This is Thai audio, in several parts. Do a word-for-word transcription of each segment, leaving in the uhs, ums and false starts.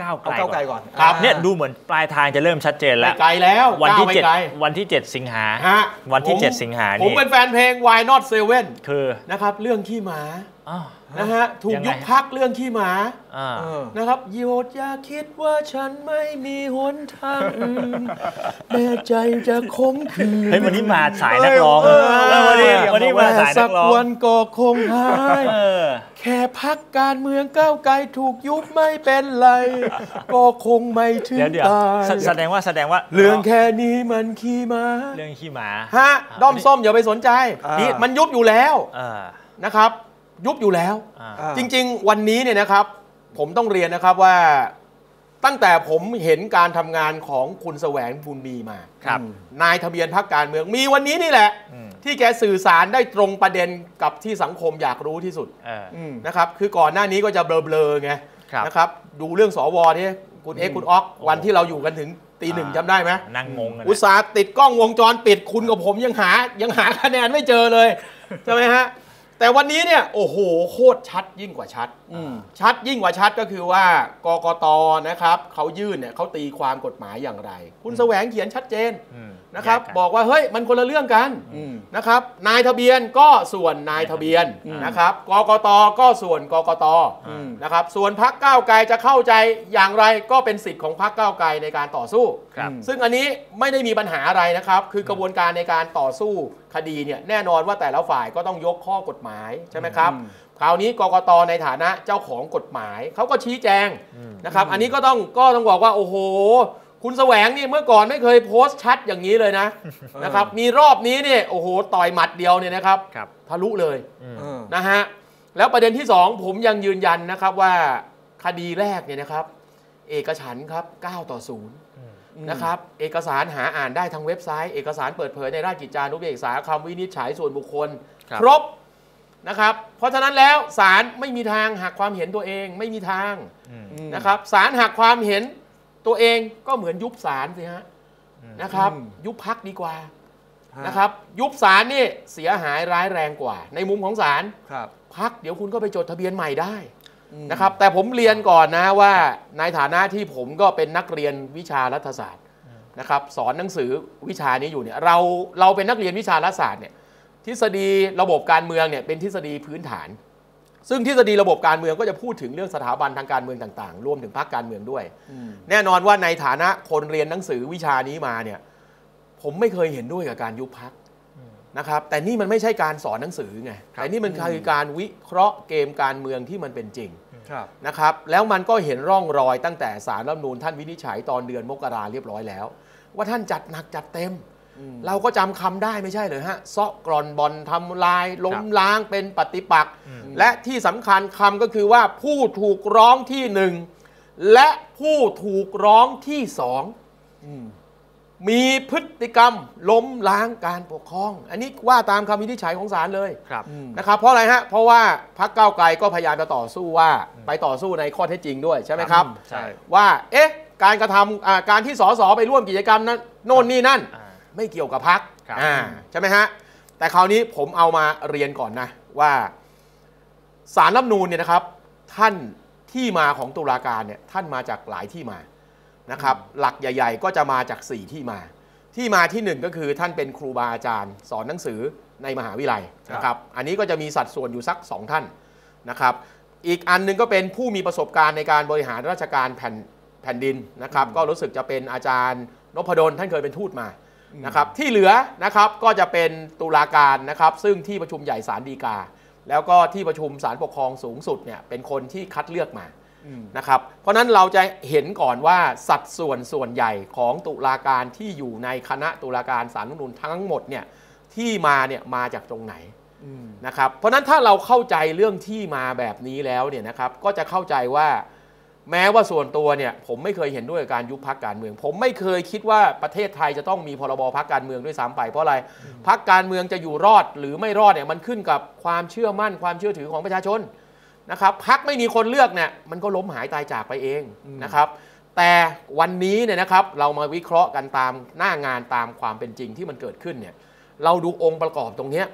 ก้าวไกลก้าวไกลก่อนครับเนี่ยดูเหมือนปลายทางจะเริ่มชัดเจนแล้วไกลแล้ววันที่เจ็ดวันที่เจ็ดสิงหาวันที่เจ็ดสิงหาผมเป็นแฟนเพลง Why Not Seven คือนะครับเรื่องขี้หมานะฮะถูกยุบพักเรื่องขี้หมานะครับโยดอย่าคิดว่าฉันไม่มีหนทางอื่นแม่ใจจะคมคืนเฮ้ยวันนี้มาสายนักร้องวันนี้วันนี้มาสายนักร้องสักวันก็คงหายแค่พักการเมืองก้าวไกลถูกยุบไม่เป็นไรก็คงไม่ถึงตายแสดงว่าแสดงว่าเรื่องแค่นี้มันขี้หมาเรื่องขี้หมาฮะด้อมส้มอย่าไปสนใจนี่มันยุบอยู่แล้วนะครับยุบอยู่แล้วจริงๆวันนี้เนี่ยนะครับผมต้องเรียนนะครับว่าตั้งแต่ผมเห็นการทำงานของคุณแสวงบุญมีมาครับนายทะเบียนพรรคการเมืองมีวันนี้นี่แหละที่แกสื่อสารได้ตรงประเด็นกับที่สังคมอยากรู้ที่สุดนะครับคือก่อนหน้านี้ก็จะเบลอๆไงนะครับดูเรื่องสวที่คุณเอ็กคุณอ๊อกวันที่เราอยู่กันถึงตีหนึ่งจำได้ไหมนั่งงงอุตสาห์ติดกล้องวงจรปิดคุณกับผมยังหายังหาคะแนนไม่เจอเลยใช่ไหมฮะแต่วันนี้เนี่ยโอ้โหโคตรชัดยิ่งกว่าชัดชัดยิ่งกว่าชัดก็คือว่ากกตนะครับเขายื่นเนี่ยเขาตีความกฎหมายอย่างไรคุณแสวงเขียนชัดเจนนะครับบอกว่าเฮ้ยมันคนละเรื่องกันนะครับนายทะเบียนก็ส่วนนายทะเบียนนะครับกกตก็ส่วนกกตนะครับส่วนพรรคก้าวไกลจะเข้าใจอย่างไรก็เป็นสิทธิ์ของพรรคก้าวไกลในการต่อสู้ซึ่งอันนี้ไม่ได้มีปัญหาอะไรนะครับคือกระบวนการในการต่อสู้คดีเนี่ยแน่นอนว่าแต่ละฝ่ายก็ต้องยกข้อกฎหมายใช่ไหมครับคราวนี้กกตในฐานะเจ้าของกฎหมายเขาก็ชี้แจงนะครับอันนี้ก็ต้องก็ต้องบอกว่าโอ้โหคุณแสวงนี่เมื่อก่อนไม่เคยโพสต์ชัดอย่างนี้เลยนะนะครับมีรอบนี้เนี่ยโอ้โหต่อยหมัดเดียวเนี่ยนะครับทะลุเลยนะฮะแล้วประเด็นที่สองผมยังยืนยันนะครับว่าคดีแรกเนี่ยนะครับเอกฉันท์ครับเก้าต่อศูนย์นะครับเอกสารหาอ่านได้ทางเว็บไซต์เอกสารเปิดเผยในราชกิจจานุเบกษาคำวินิจฉัยส่วนบุคคลครบนะครับเพราะฉะนั้นแล้วศาลไม่มีทางหักความเห็นตัวเองไม่มีทางนะครับศาลหักความเห็นตัวเองก็เหมือนยุบศาลสิฮะนะครับยุบพรรคดีกว่านะครับยุบศาลนี่เสียหายร้ายแรงกว่าในมุมของศาลพรรคเดี๋ยวคุณก็ไปจดทะเบียนใหม่ได้นะครับแต่ผมเรียนก่อนนะว่าในฐานะที่ผมก็เป็นนักเรียนวิชารัฐศาสตร์นะครับสอนหนังสือวิชานี้อยู่เนี่ยเราเราเป็นนักเรียนวิชารัฐศาสตร์เนี่ยทฤษฎีระบบการเมืองเนี่ยเป็นทฤษฎีพื้นฐานซึ่งทฤษฎีระบบการเมืองก็จะพูดถึงเรื่องสถาบันทางการเมืองต่างๆรวมถึงพรรคการเมืองด้วยแน่นอนว่าในฐานะคนเรียนหนังสือวิชานี้มาเนี่ยผมไม่เคยเห็นด้วยกับการยุบพรรคนะครับแต่นี่มันไม่ใช่การสอนหนังสือไงแต่นี่มันคือการวิเคราะห์เกมการเมืองที่มันเป็นจริงนะครับแล้วมันก็เห็นร่องรอยตั้งแต่ศาลรัฐธรรมนูญท่านวินิจฉัยตอนเดือนมกราเรียบร้อยแล้วว่าท่านจัดหนักจัดเต็มเราก็จำคำได้ไม่ใช่เลยฮะเซาะกร่อนบอลทำลายล้มล้างเป็นปฏิปักษ์และที่สำคัญคำก็คือว่าผู้ถูกร้องที่หนึ่งและผู้ถูกร้องที่สองมีพฤติกรรมล้มล้างการปกครองอันนี้ว่าตามคำวินิจฉัยของศาลเลยนะครับเพราะอะไรฮะเพราะว่าพรรคก้าวไกลก็พยายามจะต่อสู้ว่าไปต่อสู้ในข้อเท็จจริงด้วยใช่ไหมครับว่าเอ๊ะการกระทำการที่สสไปร่วมกิจกรรมนั้นโน่นนี่นั่นไม่เกี่ยวกับพรรคใช่ไหมฮะแต่คราวนี้ผมเอามาเรียนก่อนนะว่าศาลรัฐธรรมนูญเนี่ยนะครับท่านที่มาของตุลาการเนี่ยท่านมาจากหลายที่มานะครับหลักใหญ่ๆก็จะมาจากสี่ที่มาที่มาที่หนึ่งก็คือท่านเป็นครูบาอาจารย์สอนหนังสือในมหาวิทยาลัยนะครับอันนี้ก็จะมีสัดส่วนอยู่สักสองท่านนะครับอีกอันนึงก็เป็นผู้มีประสบการณ์ในการบริหารราชการแผ่นแผ่นดินนะครับก็รู้สึกจะเป็นอาจารย์นพดลท่านเคยเป็นทูตมานะครับที่เหลือนะครับก็จะเป็นตุลาการนะครับซึ่งที่ประชุมใหญ่ศาลฎีกาแล้วก็ที่ประชุมศาลปกครองสูงสุดเนี่ยเป็นคนที่คัดเลือกมานะครับเพราะนั้นเราจะเห็นก่อนว่าสัดส่วนส่วนใหญ่ของตุลาการที่อยู่ในคณะตุลาการศาลรัฐธรรมนูญทั้งหมดเนี่ยที่มาเนี่ยมาจากตรงไหนนะครับเพราะนั้นถ้าเราเข้าใจเรื่องที่มาแบบนี้แล้วเนี่ยนะครับก็จะเข้าใจว่าแม้ว่าส่วนตัวเนี่ยผมไม่เคยเห็นด้วยกับการยุบพรรคการเมืองผมไม่เคยคิดว่าประเทศไทยจะต้องมีพรบพรรคการเมืองด้วยซ้ำไปเพราะอะไรพรรคการเมืองจะอยู่รอดหรือไม่รอดเนี่ยมันขึ้นกับความเชื่อมั่นความเชื่อถือของประชาชนนะครับพรรคไม่มีคนเลือกเนี่ยมันก็ล้มหายตายจากไปเองนะครับแต่วันนี้เนี่ยนะครับเรามาวิเคราะห์กันตามหน้างานตามความเป็นจริงที่มันเกิดขึ้นเนี่ยเราดูองค์ประกอบตรงนี้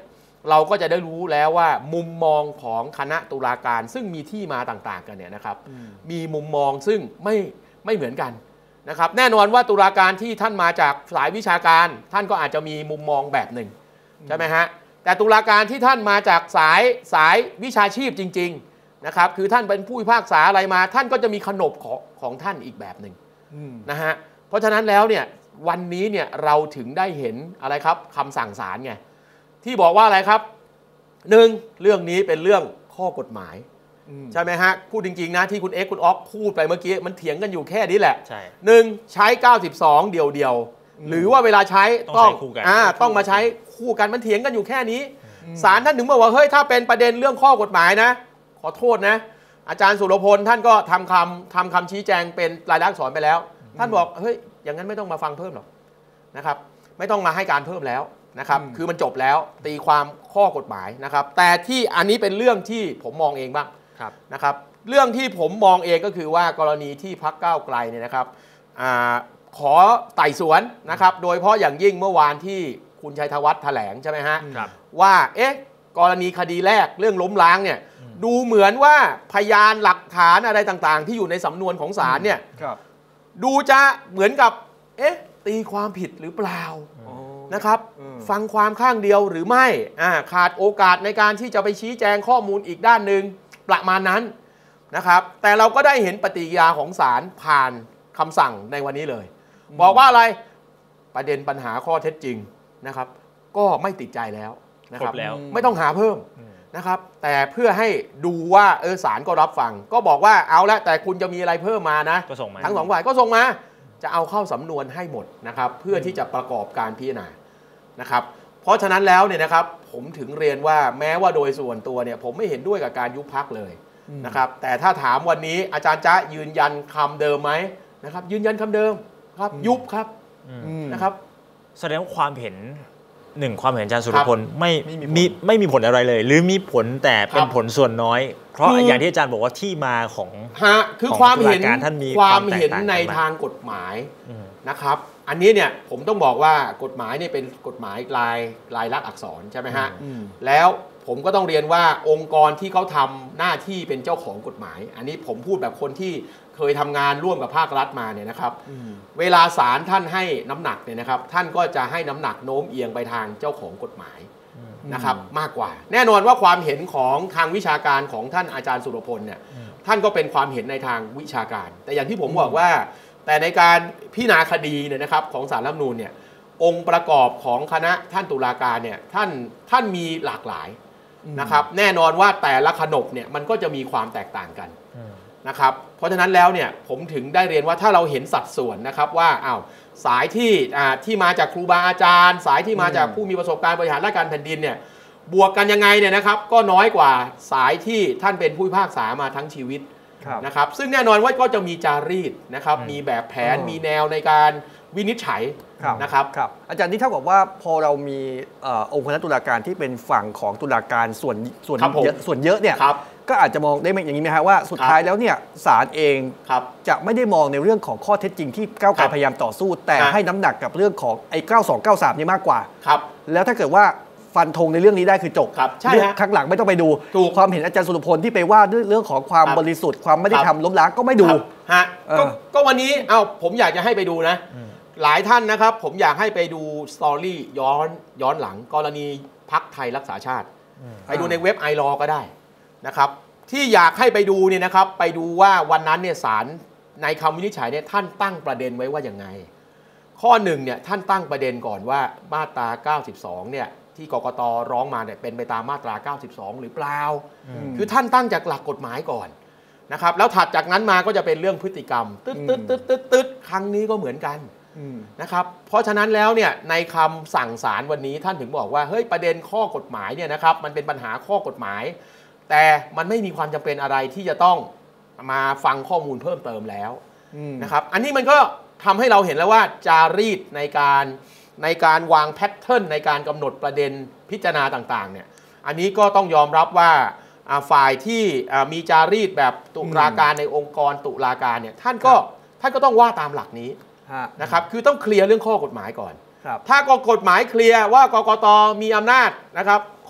เราก็จะได้รู้แล้วว่ามุมมองของคณะตุลาการซึ่งมีที่มาต่างๆกันเนี่ยนะครับมีมุมมองซึ่งไม่ไม่เหมือนกันนะครับแน่นอนว่าตุลาการที่ท่านมาจากสายวิชาการท่านก็อาจจะมีมุมมองแบบหนึ่งใช่ไหมฮะแต่ตุลาการที่ท่านมาจากสายสายวิชาชีพจริงๆนะครับคือท่านเป็นผู้พิพากษาอะไรมาท่านก็จะมีขนบของของท่านอีกแบบหนึ่งนะฮะเพราะฉะนั้นแล้วเนี่ยวันนี้เนี่ยเราถึงได้เห็นอะไรครับคำสั่งศาลไงที่บอกว่าอะไรครับหนึ่งเรื่องนี้เป็นเรื่องข้อกฎหมายใช่ไหมฮะพูดจริงๆนะที่คุณเอ็กซ์คุณอ๊อกพูดไปเมื่อกี้มันเถียงกันอยู่แค่นี้แหละหนึ่งใช้เก้าสิบสองเดียวๆหรือว่าเวลาใช้ต้องอ่าต้องมาใช้คู่กันมันเถียงกันอยู่แค่นี้ศาลท่านถึงบอกว่าเฮ้ยถ้าเป็นประเด็นเรื่องข้อกฎหมายนะขอโทษนะอาจารย์สุรพลท่านก็ทำคำทำคำชี้แจงเป็นรายลักษณ์อักษรไปแล้วท่านบอกเฮ้ยอย่างนั้นไม่ต้องมาฟังเพิ่มหรอกนะครับไม่ต้องมาให้การเพิ่มแล้วนะครับคือมันจบแล้วตีความข้อกฎหมายนะครับแต่ที่อันนี้เป็นเรื่องที่ผมมองเองบ้างนะครับเรื่องที่ผมมองเองก็คือว่ากรณีที่พรรคก้าวไกลเนี่ยนะครับอ่าขอไต่สวนนะครับโดยเฉพาะอย่างยิ่งเมื่อวานที่คุณชัยธวัฒน์แถลงใช่ไหมฮะว่าเอ๊ะกรณีคดีแรกเรื่องล้มล้างเนี่ยดูเหมือนว่าพยานหลักฐานอะไรต่างๆที่อยู่ในสำนวนของศาลเนี่ยดูจะเหมือนกับเอ๊ะตีความผิดหรือเปล่านะครับฟังความข้างเดียวหรือไม่ขาดโอกาสในการที่จะไปชี้แจงข้อมูลอีกด้านหนึ่งประมาณนั้นนะครับแต่เราก็ได้เห็นปฏิกิริยาของศาลผ่านคำสั่งในวันนี้เลยบอกว่าอะไรประเด็นปัญหาข้อเท็จจริงนะครับก็ไม่ติดใจแล้วนะครับไม่ต้องหาเพิ่มนะครับแต่เพื่อให้ดูว่าเออศาลก็รับฟังก็บอกว่าเอาละแต่คุณจะมีอะไรเพิ่มมานะทั้งสองฝ่ายก็ส่งมาจะเอาเข้าสำนวนให้หมดนะครับเพื่อที่จะประกอบการพิจารณานะครับเพราะฉะนั้นแล้วเนี่ยนะครับผมถึงเรียนว่าแม้ว่าโดยส่วนตัวเนี่ยผมไม่เห็นด้วยกับการยุบพรรคเลยนะครับแต่ถ้าถามวันนี้อาจารย์จ๊ะยืนยันคำเดิมไหมนะครับยืนยันคำเดิมครับยุบครับนะครับแสดงว่าความเห็นหนึ่งความเห็นอาจารย์สุรพลไม่มีไม่มีผลอะไรเลยหรือมีผลแต่เป็นผลส่วนน้อยเพราะอย่างที่อาจารย์บอกว่าที่มาของฮะคือความเห็นความเห็นในทางกฎหมายนะครับอันนี้เนี่ยผมต้องบอกว่ากฎหมายเนี่ยเป็นกฎหมายลายลายลักษณ์อักษรใช่ไหมฮะแล้วผมก็ต้องเรียนว่าองค์กรที่เขาทำหน้าที่เป็นเจ้าของกฎหมายอันนี้ผมพูดแบบคนที่เคยทำงานร่วมกับภาครัฐมาเนี่ยนะครับเวลาศาลท่านให้น้ำหนักเนี่ยนะครับท่านก็จะให้น้ำหนักโน้มเอียงไปทางเจ้าของกฎหมายนะครับมากกว่าแน่นอนว่าความเห็นของทางวิชาการของท่านอาจารย์สุรพลเนี่ยท่านก็เป็นความเห็นในทางวิชาการแต่อย่างที่ผมบอกว่าแต่ในการพิจารณาคดีเนี่ยนะครับของศาลรัฐธรรมนูญเนี่ยองค์ประกอบของคณะท่านตุลาการเนี่ยท่านท่านมีหลากหลายนะครับแน่นอนว่าแต่ละขนบเนี่ยมันก็จะมีความแตกต่างกันนะครับเพราะฉะนั้นแล้วเนี่ยผมถึงได้เรียนว่าถ้าเราเห็นสัดส่วนนะครับว่าอ้าวสายที่ที่มาจากครูบาอาจารย์สายที่มาจากผู้มีประสบการณ์บริหารราชการแผ่นดินเนี่ยบวกกันยังไงเนี่ยนะครับก็น้อยกว่าสายที่ท่านเป็นผู้พิพากษามาทั้งชีวิตนะครับซึ่งแน่นอนว่าก็จะมีจารีตนะครับมีแบบแผนมีแนวในการวินิจฉัยนะครับครับอาจารย์ที่เท่ากับว่าพอเรามีองค์คณะตุลาการที่เป็นฝั่งของตุลาการส่วนส่วนเยอะส่วนเยอะเนี่ยก็อาจจะมองได้อย่างนี้ไหมครับว่าสุดท้ายแล้วเนี่ยศาลเองจะไม่ได้มองในเรื่องของข้อเท็จจริงที่ก้าวไกลพยายามต่อสู้แต่ให้น้ำหนักกับเรื่องของไอ้เก้าสองเก้าสามนี่มากกว่าครับแล้วถ้าเกิดว่าฟันธงในเรื่องนี้ได้คือจบใช่ฮะข้างหลังไม่ต้องไปดูความเห็นอาจารย์สุรพลที่ไปว่าเรื่องของความบริสุทธิ์ความไม่ได้ทำล้มล้างก็ไม่ดูฮะก็วันนี้เอ้าผมอยากจะให้ไปดูนะหลายท่านนะครับผมอยากให้ไปดูสตอรี่ย้อนย้อนหลังกรณีพรรคไทยรักษาชาติไปดูในเว็บไอรอก็ได้นะครับที่อยากให้ไปดูเนี่ยนะครับไปดูว่าวันนั้นเนี่ยศาลในคำวินิจฉัยเนี่ยท่านตั้งประเด็นไว้ว่าอย่างไงข้อหนึ่งเนี่ยท่านตั้งประเด็นก่อนว่ามาตราเก้าสิบสองเนี่ยที่กกต.ร้องมาเนี่ยเป็นไปตามมาตราเก้าสิบสองหรือเปล่าคือท่านตั้งจากหลักกฎหมายก่อนนะครับแล้วถัดจากนั้นมาก็จะเป็นเรื่องพฤติกรรมตึ๊ดตึ๊ดตึ๊ดตึ๊ดตึ๊ดครั้งนี้ก็เหมือนกันนะครับเพราะฉะนั้นแล้วเนี่ยในคำสั่งศาลวันนี้ท่านถึงบอกว่าเฮ้ยประเด็นข้อกฎหมายเนี่ยนะครับมันเป็นปัญหาข้อกฎหมายแต่มันไม่มีความจำเป็นอะไรที่จะต้องมาฟังข้อมูลเพิ่มเติมแล้วนะครับอันนี้มันก็ทำให้เราเห็นแล้วว่าจารีตในการในการวางแพทเทิร์นในการกำหนดประเด็นพิจารณาต่างๆเนี่ยอันนี้ก็ต้องยอมรับว่าฝ่ายที่มีจารีตแบบตุลาการในองค์กรตุลาการเนี่ยท่านก็ท่านก็ต้องว่าตามหลักนี้นะครับคือต้องเคลียร์เรื่องข้อกฎหมายก่อนถ้ากฎหมายเคลียร์ว่ากกต.มีอำนาจนะครับข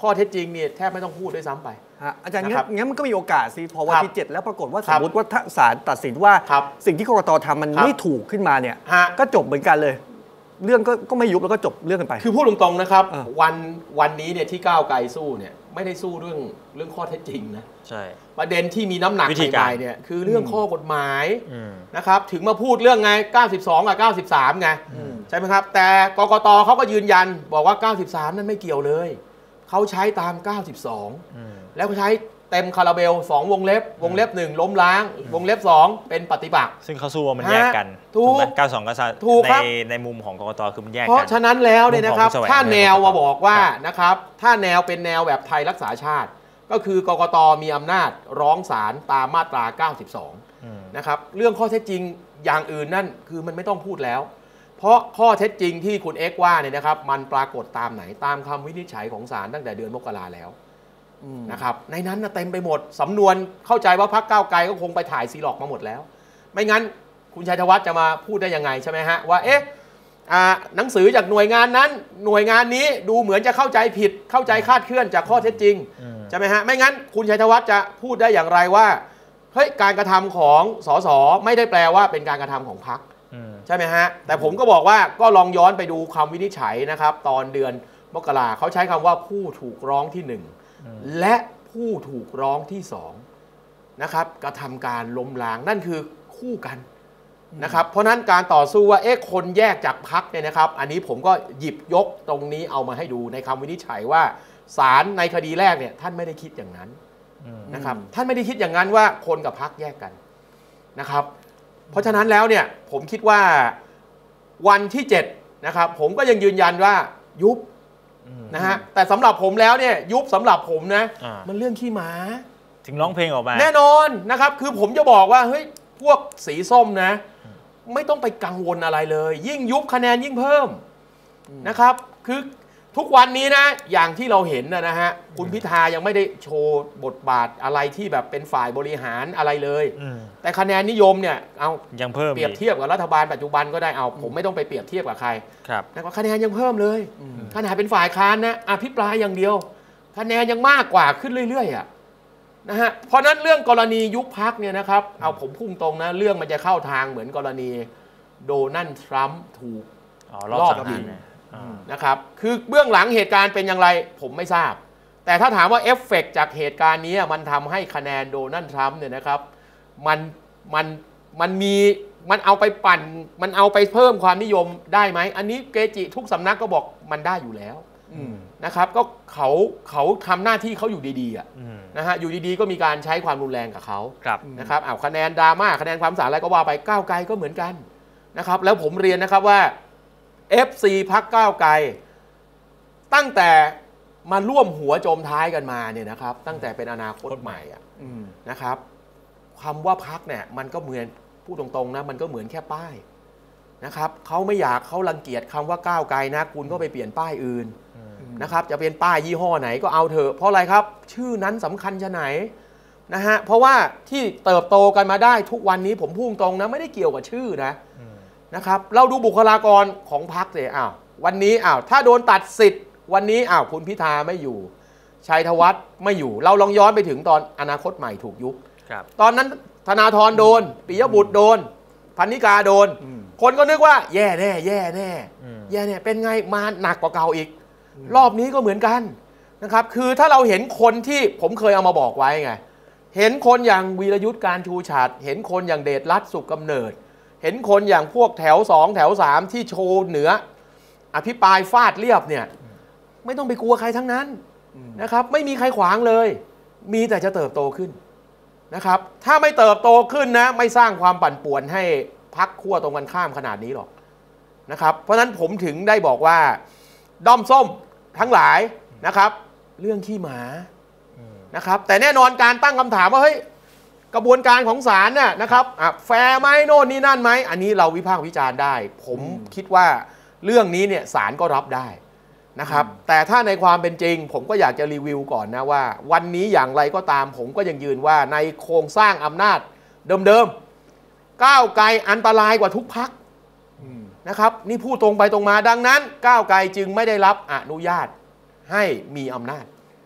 ข้อเท็จจริงเนี่ยแทบไม่ต้องพูดด้วยซ้ำไปอาจารย์งั้นงั้นมันก็มีโอกาสสิพอวันที่เจ็ดแล้วปรากฏว่าสมมติว่าถ้าศาลตัดสินว่าสิ่งที่กกตทำมันไม่ถูกขึ้นมาเนี่ยก็จบเหมือนกันเลยเรื่องก็ก็ไม่ยุบแล้วก็จบเรื่องกันไปคือพูดตรงๆนะครับวันวันนี้เนี่ยที่ก้าวไกลสู้เนี่ยไม่ได้สู้เรื่องเรื่องข้อเท็จจริงนะใช่ประเด็นที่มีน้ำหนักใหญ่ๆเนี่ยคือเรื่องข้อกฎหมายนะครับถึงมาพูดเรื่องไงเก้าสิบสองกับเก้าสิบสามไงใช่ไหมครับแต่กกตเขาก็ยืนยันบอกว่าเก้าสิบสามนั้นไม่เกี่ยวเลยเขาใช้ตามเก้าสิบสองแล้วเขาใช้เต็มคาราเบลสองวงเล็บวงเล็บหนึ่งล้มล้างวงเล็บสองเป็นปฏิบัติซึ่งเขาสู้ว่ามันแยกกันถูกเก้าสิบสองกับในในมุมของกกตคือมันแยกกันเพราะฉะนั้นแล้วเนี่ยนะครับถ้าแนวมาบอกว่านะครับถ้าแนวเป็นแนวแบบไทยรักษาชาติก็คือกกตมีอำนาจร้องศาลตามมาตราเก้าสิบสองนะครับเรื่องข้อเท็จจริงอย่างอื่นนั่นคือมันไม่ต้องพูดแล้วเพราะข้อเท็จจริงที่คุณเอ็กว่าเนี่ยนะครับมันปรากฏตามไหนตามคำวินิจฉัยของศาลตั้งแต่เดือนมกราแล้วนะครับในนั้นเต็มไปหมดสำนวนเข้าใจว่าพรรคก้าวไกลก็คงไปถ่ายซีล็อกมาหมดแล้วไม่งั้นคุณชัยธวัฒน์จะมาพูดได้ยังไงใช่ไหมฮะว่าเอ๊ะหนังสือจากหน่วยงานนั้นหน่วยงานนี้ดูเหมือนจะเข้าใจผิดเข้าใจคลาดเคลื่อนจากข้อเท็จจริงใช่ไหมฮะไม่งั้นคุณชัยธวัฒน์จะพูดได้อย่างไรว่าเฮ้ยการกระทำของสสไม่ได้แปลว่าเป็นการกระทำของพรรคใช่ไหมฮะแต่ผมก็บอกว่าก็ลองย้อนไปดูคำวินิจฉัยนะครับตอนเดือนมกราเขาใช้คำว่าผู้ถูกร้องที่หนึ่งและผู้ถูกร้องที่สองนะครับกระทำการล้มล้างนั่นคือคู่กันนะครับเพราะนั้นการต่อสู้ว่าเอ๊ะคนแยกจากพรรคเนี่ยนะครับอันนี้ผมก็หยิบยกตรงนี้เอามาให้ดูในคำวินิจฉัยว่าศาลในคดีแรกเนี่ยท่านไม่ได้คิดอย่างนั้นนะครับท่านไม่ได้คิดอย่างนั้นว่าคนกับพรรคแยกกันนะครับเพราะฉะนั้นแล้วเนี่ยผมคิดว่าวันที่เจ็ดนะครับผมก็ยังยืนยันว่ายุบนะฮะแต่สำหรับผมแล้วเนี่ยยุบสำหรับผมนะมันเรื่องขี้หมาถึงร้องเพลงออกมาแน่นอนนะครับคือผมจะบอกว่าเฮ้ยพวกสีส้มนะไม่ต้องไปกังวลอะไรเลยยิ่งยุบคะแนนยิ่งเพิ่มนะครับคือทุกวันนี้นะอย่างที่เราเห็นนะฮะคุณพิธายังไม่ได้โชว์บทบาทอะไรที่แบบเป็นฝ่ายบริหารอะไรเลยแต่คะแนนนิยมเนี่ยเอายังเพิ่มเปรียบเทียบกับรัฐบาลปัจจุบันก็ได้เอาผมไม่ต้องไปเปรียบเทียบกับใครแต่คะแนนยังเพิ่มเลยขนาดเป็นฝ่ายค้านนะอภิปรายอย่างเดียวคะแนนยังมากกว่าขึ้นเรื่อยๆอ่ะนะฮะเพราะนั้นเรื่องกรณียุบพรรคเนี่ยนะครับเอาผมพุ่งตรงนะเรื่องมันจะเข้าทางเหมือนกรณีโดนัลด์ทรัมป์ถูกรอบยิงนะครับคือเบื้องหลังเหตุการณ์เป็นอย่างไรผมไม่ทราบแต่ถ้าถามว่าเอฟเฟกต์จากเหตุการณ์นี้มันทำให้คะแนนโดนัลด์ทรัมป์เนี่ยนะครับมันมันมันมีมันเอาไปปั่นมันเอาไปเพิ่มความนิยมได้ไหมอันนี้เกจิทุกสำนักก็บอกมันได้อยู่แล้วนะครับก็เขาเขาทำหน้าที่เขาอยู่ดีๆอ่ะนะฮะอยู่ดีๆก็มีการใช้ความรุนแรงกับเขานะครับเอาคะแนนดราม่าคะแนนความสารอะไรก็ว่าไปก้าวไกลก็เหมือนกันนะครับแล้วผมเรียนนะครับว่า เอฟ ซี พรรคก้าวไกลตั้งแต่มาร่วมหัวโจมท้ายกันมาเนี่ยนะครับตั้งแต่เป็นอนาคตใหม่อ่ะนะครับคำว่าพรรคเนี่ยมันก็เหมือนพูดตรงๆนะมันก็เหมือนแค่ป้ายนะครับเขาไม่อยากเขารังเกียจคำว่าก้าวไกลนะคุณก็ไปเปลี่ยนป้ายอื่นนะครับจะเป็นป้ายยี่ห้อไหนก็เอาเถอะเพราะอะไรครับชื่อนั้นสำคัญชะไหนนะฮะเพราะว่าที่เติบโตกันมาได้ทุกวันนี้ผมพูดตรงนะไม่ได้เกี่ยวกับชื่อนะนะครับเราดูบุคลากรของพรรคเลยอ้าววันนี้อ้าวถ้าโดนตัดสิทธิ์วันนี้อ้าวคุณพิธาไม่อยู่ชัยธวัฒน์ไม่อยู่เราลองย้อนไปถึงตอนอนาคตใหม่ถูกยุบตอนนั้นธนาธรโดนปิยบุตรโดนพรรณิกาโดนคนก็นึกว่าแย่แน่แย่แน่แย่แน่เป็นไงมาหนักกว่าเก่าอีกรอบนี้ก็เหมือนกันนะครับคือถ้าเราเห็นคนที่ผมเคยเอามาบอกไว้ไงเห็นคนอย่างวีรยุทธการชูฉัตรเห็นคนอย่างเดชรัตน์สุขกำเนิดเห็นคนอย่างพวกแถวสองแถวสามที่โชว์เหนืออภิปรายฟาดเรียบเนี่ยไม่ต้องไปกลัวใครทั้งนั้นนะครับไม่มีใครขวางเลยมีแต่จะเติบโตขึ้นนะครับถ้าไม่เติบโตขึ้นนะไม่สร้างความปั่นป่วนให้พรรคขั้วตรงกันข้ามขนาดนี้หรอกนะครับเพราะฉะนั้นผมถึงได้บอกว่าด้อมส้มทั้งหลายนะครับเรื่องขี้หมานะครับแต่แน่นอนการตั้งคำถามว่าเฮ้ยกระบวนการของศาลเนี่ยนะครับแฟร์ไหมโน่นนี่นั่นไหมอันนี้เราวิพากษ์วิจารณ์ได้ผมคิดว่าเรื่องนี้เนี่ยศาลก็รับได้นะครับแต่ถ้าในความเป็นจริงผมก็อยากจะรีวิวก่อนนะว่าวันนี้อย่างไรก็ตามผมก็ยังยืนว่าในโครงสร้างอำนาจเดิมๆก้าวไกลอันตรายกว่าทุกพรรคนะครับนี่พูดตรงไปตรงมาดังนั้นก้าวไกลจึงไม่ได้รับอนุญาตให้มีอำนาจ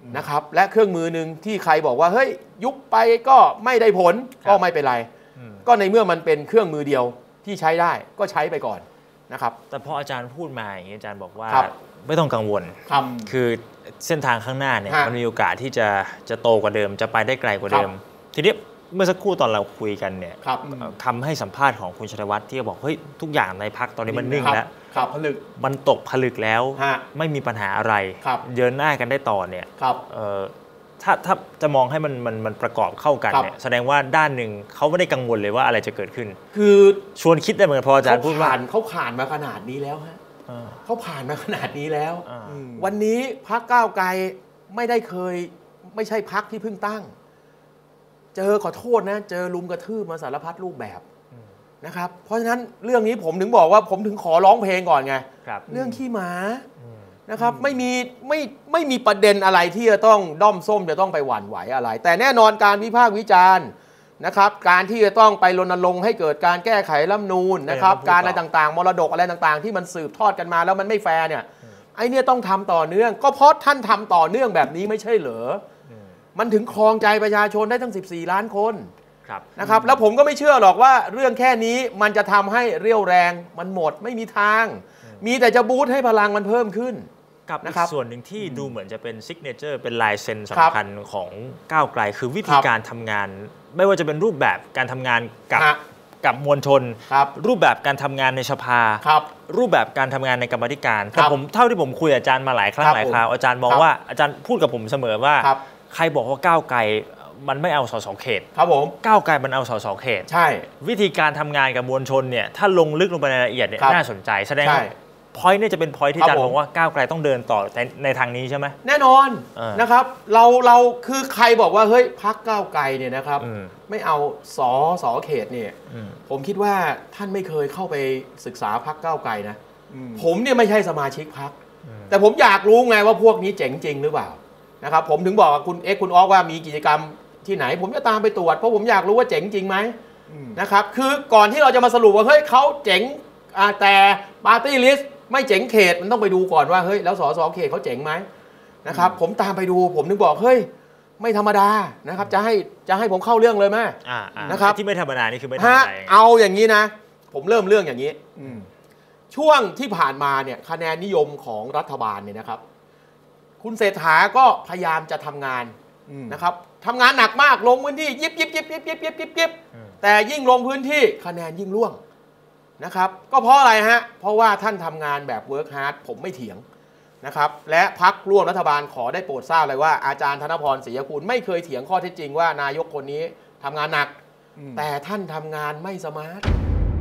นะครับและเครื่องมือหนึ่งที่ใครบอกว่าเฮ้ยยุบไปก็ไม่ได้ผลก็ไม่เป็นไรก็ในเมื่อมันเป็นเครื่องมือเดียวที่ใช้ได้ก็ใช้ไปก่อนนะครับแต่พออาจารย์พูดมาอย่างนี้อาจารย์บอกว่าไม่ต้องกังวลครับคือเส้นทางข้างหน้าเนี่ยมันมีโอกาสที่จะจะโตกว่าเดิมจะไปได้ไกลกว่าเดิมทีนี้เมื่อสักครู่ตอนเราคุยกันเนี่ยคำให้สัมภาษณ์ของคุณชัยวัฒน์ที่บอกเฮ้ยทุกอย่างในพรรคตอนนี้มันนิ่งแล้วมันตกผลึกแล้วไม่มีปัญหาอะไรเดินหน้ากันได้ต่อเนี่ยถ้าถ้าจะมองให้มันมันมันประกอบเข้ากันเนี่ยแสดงว่าด้านหนึ่งเขาไม่ได้กังวลเลยว่าอะไรจะเกิดขึ้นคือชวนคิดได้เหมือนพออาจารย์พูดว่าเขาผ่านมาขนาดนี้แล้วฮะเขาผ่านมาขนาดนี้แล้ววันนี้พรรคก้าวไกลไม่ได้เคยไม่ใช่พรรคที่เพิ่งตั้งเจอขอโทษนะเจอลุมกระทืบมาสารพัดรูปแบบนะครับเพราะฉะนั้นเรื่องนี้ผมถึงบอกว่าผมถึงขอร้องเพลงก่อนไงเรื่องขี้หมานะครับไม่มีไม่ไม่มีประเด็นอะไรที่จะต้องด้อมส้มจะต้องไปหวั่นไหวอะไรแต่แน่นอนการวิพากษ์วิจารณ์นะครับการที่จะต้องไปรณรงค์ให้เกิดการแก้ไขรัฐธรรมนูญนะครับการอะไรต่างๆมรดกอะไรต่างๆที่มันสืบทอดกันมาแล้วมันไม่แฟร์เนี่ยไอ้เนี่ยต้องทำต่อเนื่องก็เพราะท่านทำต่อเนื่องแบบนี้ไม่ใช่เหรอมันถึงครองใจประชาชนได้ตั้งสิบสี่ล้านคนนะครับแล้วผมก็ไม่เชื่อหรอกว่าเรื่องแค่นี้มันจะทำให้เรี่ยวแรงมันหมดไม่มีทางมีแต่จะบูสต์ให้พลังมันเพิ่มขึ้นกับอีกส่วนหนึ่งที่ดูเหมือนจะเป็นซิกเนเจอร์เป็นลายเซ็นสำคัญของก้าวไกลคือวิธีการทำงานไม่ว่าจะเป็นรูปแบบการทำงานกับกับมวลชนรูปแบบการทำงานในสภารูปแบบการทำงานในกรรมธิการแต่ผมเท่าที่ผมคุยอาจารย์มาหลายครั้งหลายคราวอาจารย์มองว่าอาจารย์พูดกับผมเสมอว่าใครบอกว่าก้าวไกลมันไม่เอาสสเขตครับผมก้าวไกลมันเอาสสเขตใช่วิธีการทำงานกับมวลชนเนี่ยถ้าลงลึกลงไปในรายละเอียดเนี่ยน่าสนใจแสดงว่าพอยต์เนี่ยจะเป็นพอยต์ที่อาจารย์บอกว่าก้าวไกลต้องเดินต่อในในทางนี้ใช่ไหมแน่นอนนะครับเราเราคือใครบอกว่าเฮ้ยพรรคก้าวไกลเนี่ยนะครับไม่เอาสสเขตเนี่ยผมคิดว่าท่านไม่เคยเข้าไปศึกษาพรรคก้าวไกลนะผมเนี่ยไม่ใช่สมาชิกพรรคแต่ผมอยากรู้ไงว่าพวกนี้เจ๋งจริงหรือเปล่านะครับผมถึงบอกกับคุณเอ็กคุณออกว่ามีกิจกรรมที่ไหนผมจะตามไปตรวจเพราะผมอยากรู้ว่าเจ๋งจริงไหมนะครับคือก่อนที่เราจะมาสรุปว่าเฮ้ยเขาเจ๋งแต่ปาร์ตี้ลิสต์ไม่เจ๋งเขตมันต้องไปดูก่อนว่าเฮ้ยแล้วสสเขตเขาเจ๋งไหมนะครับผมตามไปดูผมถึงบอกเฮ้ยไม่ธรรมดานะครับจะให้จะให้ผมเข้าเรื่องเลยไหมนะครับที่ไม่ธรรมดานี่คือไม่ธรรมดาเอาอย่างนี้นะผมเริ่มเรื่องอย่างนี้ช่วงที่ผ่านมาเนี่ยคะแนนนิยมของรัฐบาลเนี่ยนะครับคุณเศรษฐาก็พยายามจะทำงานนะครับทำงานหนักมากลงพื้นที่ยิบยิบยิบยิบยิบยิบยิบยิบแต่ยิ่งลงพื้นที่คะแนนยิ่งร่วงนะครับก็เพราะอะไรฮะเพราะว่าท่านทำงานแบบเวิร์คฮาร์ดผมไม่เถียงนะครับและพรรคร่วมรัฐบาลขอได้โปรดทราบเลยว่าอาจารย์ธนพรศรียกูลไม่เคยเถียงข้อเท็จจริงว่านายกคนนี้ทำงานหนักแต่ท่านทำงานไม่สมาร์ท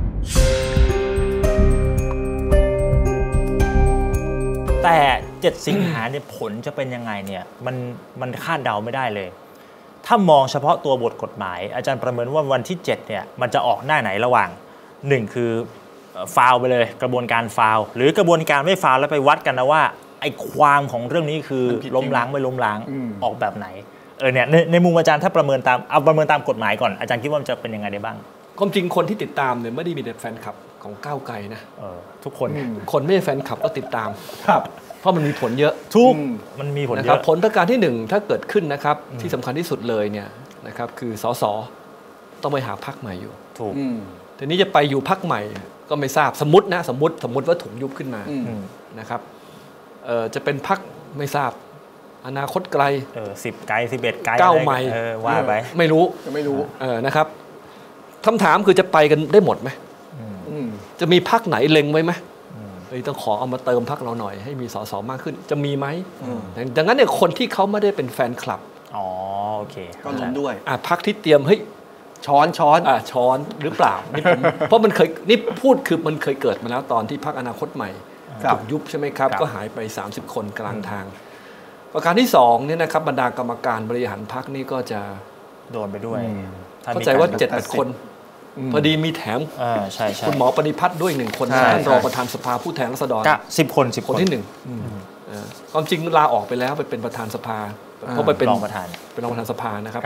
แต่เจ็ดสิงหาเนี่ยผลจะเป็นยังไงเนี่ยมันมันคาดเดาไม่ได้เลยถ้ามองเฉพาะตัวบทกฎหมายอาจารย์ประเมินว่าวันที่เจ็ดเนี่ยมันจะออกหน้าไหนระหว่างหนึ่งคือฟาวไปเลยกระบวนการฟาวหรือกระบวนการไม่ฟาวแล้วไปวัดกันนะว่าไอ้ความของเรื่องนี้คือล้มล้างไม่ล้มล้างออกแบบไหนเออเนี่ยในในมุมอาจารย์ถ้าประเมินตามเอาประเมินตามกฎหมายก่อนอาจารย์คิดว่ามันจะเป็นยังไงได้บ้างความจริงคนที่ติดตามเนี่ยไม่ได้มีแต่แฟนคลับของก้าวไกลนะทุกคนคนไม่ใช่แฟนคลับก็ติดตามครับเพราะมันมีผลเยอะทุกมันมีผลเยอะผลประการที่หนึ่งถ้าเกิดขึ้นนะครับที่สำคัญที่สุดเลยเนี่ยนะครับคือสสต้องไปหาพรรคใหม่อยู่ถูกทีนี้จะไปอยู่พรรคใหม่ก็ไม่ทราบสมมตินะสมมติสมมติว่าถูกยุบขึ้นมานะครับจะเป็นพรรคไม่ทราบอนาคตไกลเออสิบไกลสิบเอ็ดไกลเก้าใหม่ว่าไปไม่รู้ไม่รู้เออนะครับคำถามคือจะไปกันได้หมดไหมจะมีพรรคไหนเล็งไว้ไหมต้องขอเอามาเติมพรรคเราหน่อยให้มีสสมากขึ้นจะมีไหมดังนั้นเนี่ยคนที่เขาไม่ได้เป็นแฟนคลับอ๋อโอเคก็ลุ้นด้วยอ่ะพรรคที่เตรียมเฮ้ยช้อนช้อนอ่ะช้อนหรือเปล่านี่ผมเพราะมันเคยนี่พูดคือมันเคยเกิดมาแล้วตอนที่พรรคอนาคตใหม่ถูกยุบใช่ไหมครับก็หายไปสามสิบคนกลางทางประการที่สองเนี่ยนะครับบรรดากรรมการบริหารพรรคนี่ก็จะโดนไปด้วยเข้าใจว่าเจ็ดแปดคนพอดีมีแถมคุณหมอปณิพัฒน์ด้วยหนึ่งคนท่านรองประธานสภาผู้แทนราษฎรสิบคนสิบคนที่หนึ่งความจริงลาออกไปแล้วไปเป็นประธานสภาเพราะไปเป็นรองประธานเป็นรองประธานสภานะครับ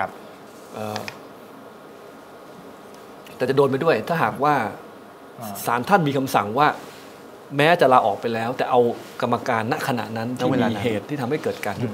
แต่จะโดนไปด้วยถ้าหากว่าศาลท่านมีคำสั่งว่าแม้จะลาออกไปแล้วแต่เอากรรมการณขณะนั้นที่มีเหตุที่ทำให้เกิดการยุบพรรค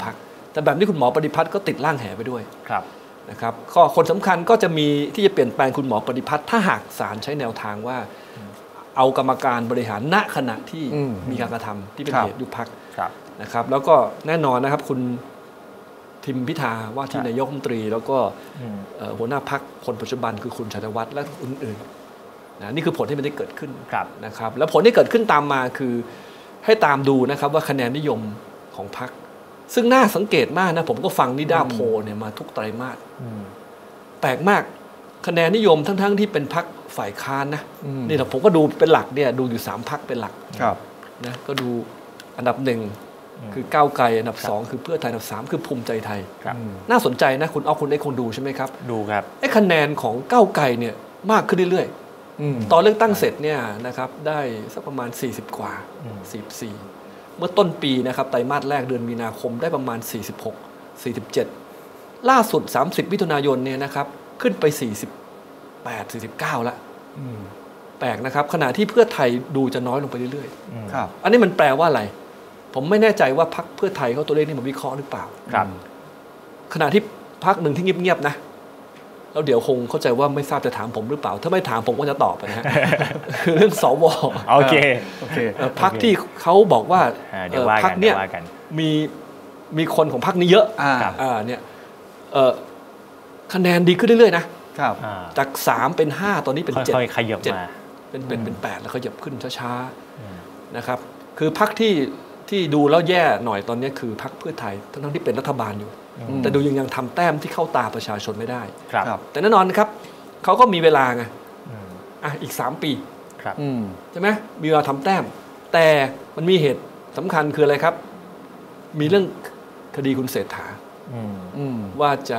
แต่แบบนี้คุณหมอปฏิพัฒน์ก็ติดร่างแหไปด้วยครับนะครับข้อคนสำคัญก็จะมีที่จะเปลี่ยนแปลงคุณหมอปฏิพัฒน์ถ้าหากศาลใช้แนวทางว่าเอากรรมการบริหารณขณะที่มีการกระทำที่เป็นเหตุยุบพรรคนะครับแล้วก็แน่นอนนะครับคุณทิมพิธาว่าที่นายกรัฐมนตรีแล้วก็หัวหน้าพรรคคนปัจจุบันคือคุณชัยธวัฒน์และอื่นๆนะนี่คือผลที่มันได้เกิดขึ้นนะครับแล้วผลที่เกิดขึ้นตามมาคือให้ตามดูนะครับว่าคะแนนนิยมของพรรคซึ่งน่าสังเกตมากนะผมก็ฟังนิด้าโพลเนี่ยมาทุกไตรมาสแปลกมากคะแนนนิยมทั้งๆที่เป็นพรรคฝ่ายค้านนะนี่เราผมก็ดูเป็นหลักเนี่ยดูอยู่สามพรรคเป็นหลักนะก็ดูอันดับหนึ่งคือก้าวไกลอันดับสองคือเพื่อไทยอันดับสามคือภูมิใจไทยน่าสนใจนะคุณเอาคุณได้คงดูใช่ไหมครับดูครับไอ้คะแนนของก้าวไกลเนี่ยมากขึ้นเรื่อยๆตอนเลือกตั้งเสร็จเนี่ยนะครับได้สักประมาณสี่สิบกว่าสี่สิบสี่เมื่อต้นปีนะครับไตรมาสแรกเดือนมีนาคมได้ประมาณสี่สิบหก สี่สิบเจ็ดล่าสุดสามสิบมิถุนายนเนี่ยนะครับขึ้นไปสี่สิบแปด สี่สิบเก้าแล้วแปลกนะครับขณะที่เพื่อไทยดูจะน้อยลงไปเรื่อยๆครับอันนี้มันแปลว่าอะไรผมไม่แน่ใจว่าพรรคเพื่อไทยเขาตัวเลขนี้มาวิเคราะห์หรือเปล่าครับขณะที่พรรคหนึ่งที่เงียบๆนะแล้วเดี๋ยวคงเข้าใจว่าไม่ทราบจะถามผมหรือเปล่าถ้าไม่ถามผมก็จะตอบนะฮะคือเรื่องสวโอเคโอเคพรรคที่เขาบอกว่าพรรคเนี้ยมีมีคนของพรรคนี้เยอะอ่าเนี่ยคะแนนดีขึ้นเรื่อยๆนะครับจากสามเป็นห้าตอนนี้เป็นเจ็ดค่อยๆขยับมาเป็นเป็นเป็นแปดแล้วขยับขึ้นช้าๆนะครับคือพรรคที่ที่ดูแล้วแย่หน่อยตอนนี้คือพรรคเพื่อไทยทั้งที่เป็นรัฐบาลอยู่แต่ดูยังยังทำแต้มที่เข้าตาประชาชนไม่ได้แต่แน่นอนนะครับเขาก็มีเวลาไงอ่ะอีกสามปีใช่ไหมมีเวลาทำแต้มแต่มันมีเหตุสำคัญคืออะไรครับมีเรื่องคดีคุณเศรษฐาว่าจะ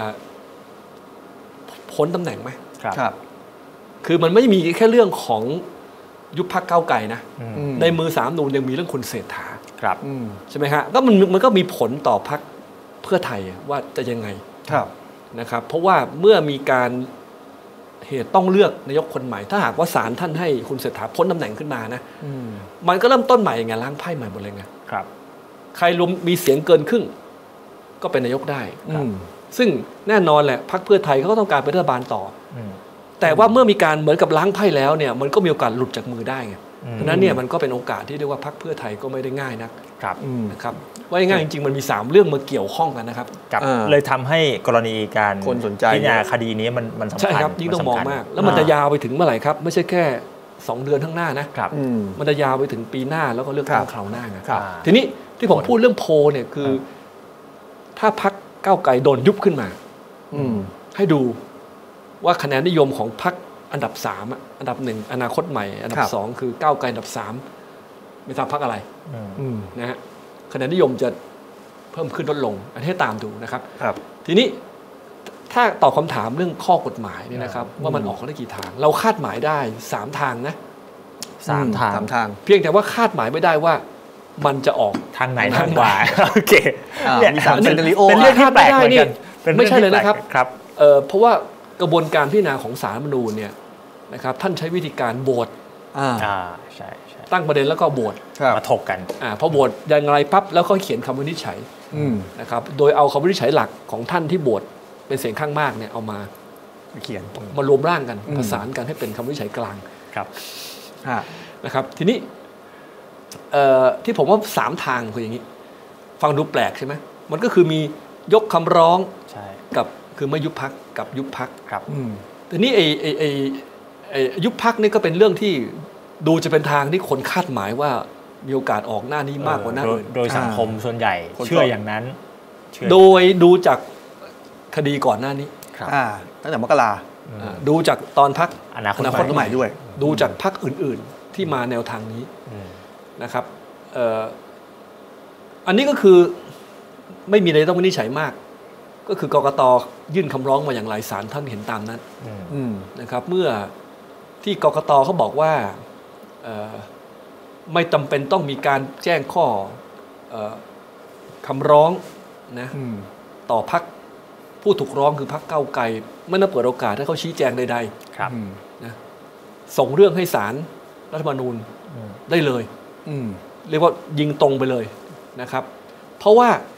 พ้นตำแหน่งไหมครับคือมันไม่มีแค่เรื่องของยุบพรรคก้าวไกลนะในมือสามนูนยังมีเรื่องคุณเศรษฐาครับใช่ไหมฮะก็มันมันก็มีผลต่อพรรคเพื่อไทยว่าจะยังไงนะครับเพราะว่าเมื่อมีการเหตุต้องเลือกนายกคนใหม่ถ้าหากว่าศาลท่านให้คุณเศรษฐาพ้นตำแหน่งขึ้นมานะมันก็เริ่มต้นใหม่ไงล้างไพ่ใหม่หมดเลยไงครับใครรวมมีเสียงเกินครึ่งก็เป็นนายกได้ซึ่งแน่นอนแหละพรรคเพื่อไทยเขาก็ต้องการเป็นรัฐบาลต่อแต่ว่าเมื่อมีการเหมือนกับล้างไพ่แล้วเนี่ยมันก็มีโอกาสหลุดจากมือได้ไงเพราะนั้นเนี่ยมันก็เป็นโอกาสที่เรียกว่าพรรคเพื่อไทยก็ไม่ได้ง่ายนักนะครับว่าง่ายจริงๆมันมีสามเรื่องมาเกี่ยวข้องกันนะครับเลยทำให้กรณีการพิจารณาคดีนี้มันมันสำคัญใช่ครับยิ่งต้องมองมากแล้วมันจะยาวไปถึงเมื่อไหร่ครับไม่ใช่แค่สองเดือนข้างหน้านะมันจะยาวไปถึงปีหน้าแล้วก็เลือกตั้งคราวหน้าไงทีนี้ที่ผมพูดเรื่องโพลเนี่ยคือถ้าพรรคก้าวไกลโดนยุบขึ้นมาให้ดูว่าคะแนนนิยมของพรรคอันดับสามอันดับหนึ่งอนาคตใหม่อันดับสองคือก้าวไกลอันดับสามไม่ทราบพรรคอะไรนะฮะคะแนนนิยมจะเพิ่มขึ้นลดลงอันนี้ให้ตามดูนะครับทีนี้ถ้าตอบคำถามเรื่องข้อกฎหมายเนี่ยนะครับว่ามันออกได้กี่ทางเราคาดหมายได้สามทางนะสามทางทางเพียงแต่ว่าคาดหมายไม่ได้ว่ามันจะออกทางไหนทางขวาโอเคมีสามซีนาริโอเป็นเรื่องที่แปลกเหมือนกันไม่ใช่เลยนะครับเพราะว่ากระบวนการพิจารณาของศาลรัฐธรรมนูญเนี่ยนะครับท่านใช้วิธีการโหวตตั้งประเด็นแล้วก็โหวตมาถกกันพอโหวตยังไงปั๊บแล้วก็เขียนคำวินิจฉัยนะครับโดยเอาคำวินิจฉัยหลักของท่านที่โหวตเป็นเสียงข้างมากเนี่ยเอามาเขียนมารวมร่างกันประสานกันให้เป็นคำวินิจฉัยกลางครับนะครับทีนี้ที่ผมว่าสามทางคืออย่างนี้ฟังดูแปลกใช่ไหมมันก็คือมียกคำร้องกับคือไม่ยุบพรรคกับยุบพรรคครับแต่นี่ไอ้ไอ้ไอ้ไอ้ยุบพรรคนี่ก็เป็นเรื่องที่ดูจะเป็นทางที่คนคาดหมายว่ามีโอกาสออกหน้านี้มากกว่าหน้าอื่นโดยสังคมส่วนใหญ่เชื่ออย่างนั้นโดยดูจากคดีก่อนหน้านี้ตั้งแต่มกราดูจากตอนพรรคอนาคตใหม่ด้วยดูจากพรรคอื่นๆที่มาแนวทางนี้นะครับอันนี้ก็คือไม่มีอะไรต้องวินิจฉัยมากก็คือกกต.ยื่นคำร้องมาอย่างไรศาลท่านเห็นตามนั้นนะครับเมื่อที่กกต.เขาบอกว่าไม่จำเป็นต้องมีการแจ้งข้อคำร้องนะต่อพรรคผู้ถูกร้องคือพรรคก้าวไกลไม่ได้เปิดโอกาสให้เขาชี้แจงใดๆนะส่งเรื่องให้ศาลรัฐธรรมนูญได้เลยเรียกว่ายิงตรงไปเลยนะครับเพราะว่า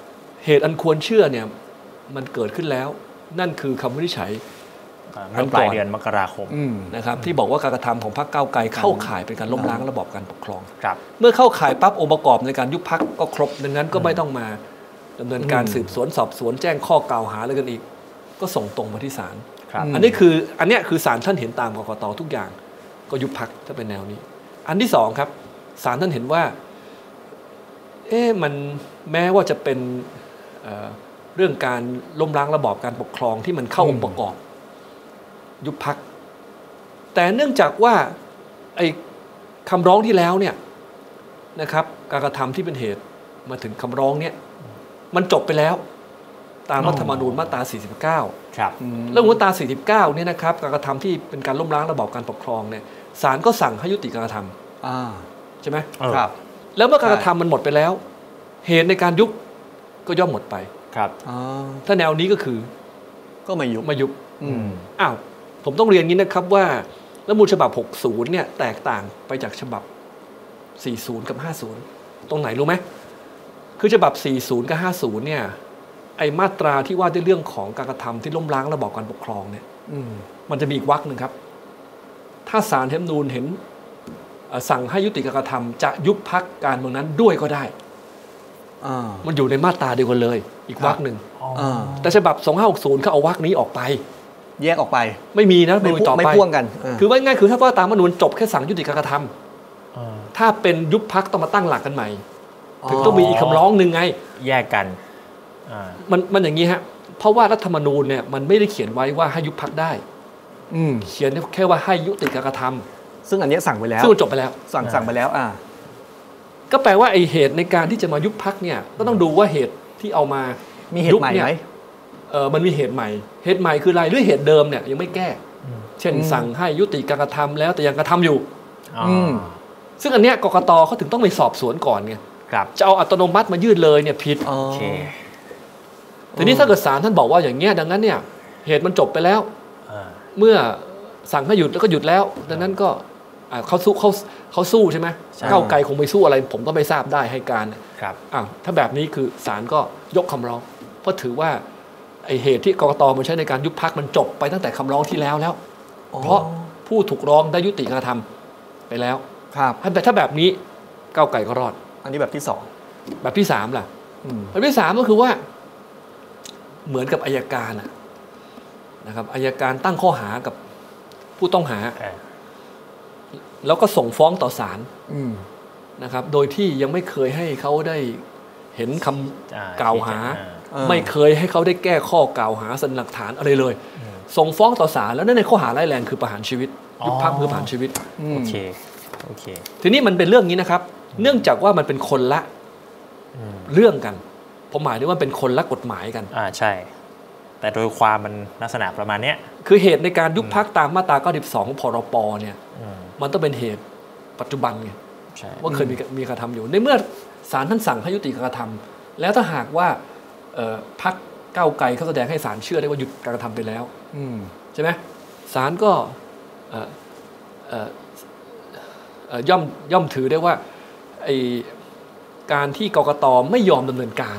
เหตุอันควรเชื่อเนี่ยมันเกิดขึ้นแล้วนั่นคือคำวินิจฉัยเมื่อปลายเดือนมกราคมนะครับที่บอกว่าการกระทำของพรรคก้าวไกลเข้าข่ายเป็นการล้มล้างระบอบการปกครองครับเมื่อเข้าข่ายปั๊บองค์ประกอบในการยุบพรรคก็ครบดังนั้นก็ไม่ต้องมาดำเนินการสืบสวนสอบสวนแจ้งข้อกล่าวหาอะไรกันอีกก็ส่งตรงมาที่ศาลอันนี้คืออันนี้คือศาลท่านเห็นตามกกต.ทุกอย่างก็ยุบพรรคถ้าเป็นแนวนี้อันที่สองครับศาลท่านเห็นว่าเอ๊ะมันแม้ว่าจะเป็น เอ่อ เรื่องการล้มล้างระบอบการปกครองที่มันเข้าองค์ประกอบยุบพรรคแต่เนื่องจากว่าไอ้คำร้องที่แล้วเนี่ยนะครับการกระทำที่เป็นเหตุมาถึงคำร้องเนี่ยมันจบไปแล้วตามรัฐธรรมนูญมาตราสี่สิบเก้าครับเรื่องมาตราสี่สิบเก้าเนี่ยนะครับการกระทำที่เป็นการล้มล้างระบอบการปกครองเนี่ยศาลก็สั่งให้ยุติการกระทำใช่ไหมครับแล้วเมื่อการกระทำมันหมดไปแล้วเหตุในการยุบก็ย่อมหมดไปครับถ้าแนวนี้ก็คือก็ไม่ยุบไม่ยุบอ้าวผมต้องเรียนงี้นะครับว่ารัฐธรรมนูญฉบับหกสิบเนี่ยแตกต่างไปจากฉบับสี่สิบกับห้าสิบตรงไหนรู้ไหมคือฉบับสี่สิบกับห้าสิบเนี่ยไอ้มาตราที่ว่าด้วยเรื่องของการกระทำที่ล้มล้างระบอบการปกครองเนี่ยมันจะมีอีกวรรคหนึ่งครับถ้าศาลรัฐธรรมนูญเห็นสั่งให้ยุติการกระทำจะยุบพรรคการเมืองนั้นด้วยก็ได้มันอยู่ในมาตราเดียวกันเลยอีกวรรคหนึ่งแต่ฉบับสองพันห้าร้อยหกสิบเขาเอาวรรคนี้ออกไปแยกออกไปไม่มีนะไม่ต่อไปไม่พ่วงกันคือว่าง่ายคือถ้าว่าตามรัฐธรรมนูญจบแค่สั่งยุติการกระทำถ้าเป็นยุบพรรคต้องมาตั้งหลักกันใหม่ถึงต้องมีอีกคำร้องหนึ่งไงแยกกันมันมันอย่างนี้ฮะเพราะว่ารัฐธรรมนูญเนี่ยมันไม่ได้เขียนไว้ว่าให้ยุบพรรคได้เขียนแค่ว่าให้ยุติการกระทำซึ่งอันนี้สั่งไปแล้วซึ่งจบไปแล้วสั่งสั่งไปแล้วอ่าก็แปลว่าไอ้เหตุในการที่จะมายุบพรรคเนี่ยก็ต้องดูว่าเหตุที่เอามามีเหตุใหม่ไหมเออมันมีเหตุใหม่เหตุใหม่คืออะไรด้วยเหตุเดิมเนี่ยยังไม่แก้เช่นสั่งให้ยุติการกระทำแล้วแต่ยังกระทำอยู่ซึ่งอันเนี้ยกกต.เขาถึงต้องไปสอบสวนก่อนไงจะเอาอัตโนมัติมายื่นเลยเนี่ยผิดทีนี้ถ้าเกิดศาลท่านบอกว่าอย่างเงี้ยดังนั้นเนี่ยเหตุมันจบไปแล้วเมื่อสั่งให้หยุดแล้วก็หยุดแล้วดังนั้นก็เขาสู้เขาเขาสู้ใช่ไหมก้าวไกลคงไปสู้อะไรผมก็ไม่ทราบได้ให้การครับอ้าวถ้าแบบนี้คือศาลก็ยกคำร้องเพราะถือว่าไอเหตุที่กกต.มันใช้ในการยุบพรรคมันจบไปตั้งแต่คำร้องที่แล้วแล้วเพราะผู้ถูกร้องได้ยุติการกระทำไปแล้วครับแต่ถ้าแบบนี้ก้าวไกลก็รอดอันนี้แบบที่สองแบบที่สามล่ะแบบที่สามก็คือว่าเหมือนกับอัยการนะครับอัยการตั้งข้อหากับผู้ต้องหาแล้วก็ส่งฟ้องต่อศาลนะครับโดยที่ยังไม่เคยให้เขาได้เห็นคำกล่าวหาไม่เคยให้เขาได้แก้ข้อกล่าวหาสันหลักฐานอะไรเลยส่งฟ้องต่อศาลแล้วนั่นในข้อหาร้ายแรงคือประหารชีวิตยุบพรรคคือประหารชีวิตโอเคโอเคทีนี้มันเป็นเรื่องนี้นะครับเนื่องจากว่ามันเป็นคนละเรื่องกันผมหมายถึงว่าเป็นคนละกฎหมายกันอ่าใช่แต่โดยความมันลักษณะประมาณนี้คือเหตุในการยุบพรรคตามมาตราเก้าสิบสองของพรปเนี่ยมันต้องเป็นเหตุปัจจุบันไงว่าเคยมีมีการทำอยู่ในเมื่อศาลท่านสั่งให้ยุติการกระทำแล้วถ้าหากว่าพรรคก้าวไกลเขาแสดงให้ศาลเชื่อได้ว่าหยุดการกระทำไปแล้วใช่ไหมศาลก็ย่อมย่อมถือได้ว่าไอการที่กกต.ไม่ยอมดำเนินการ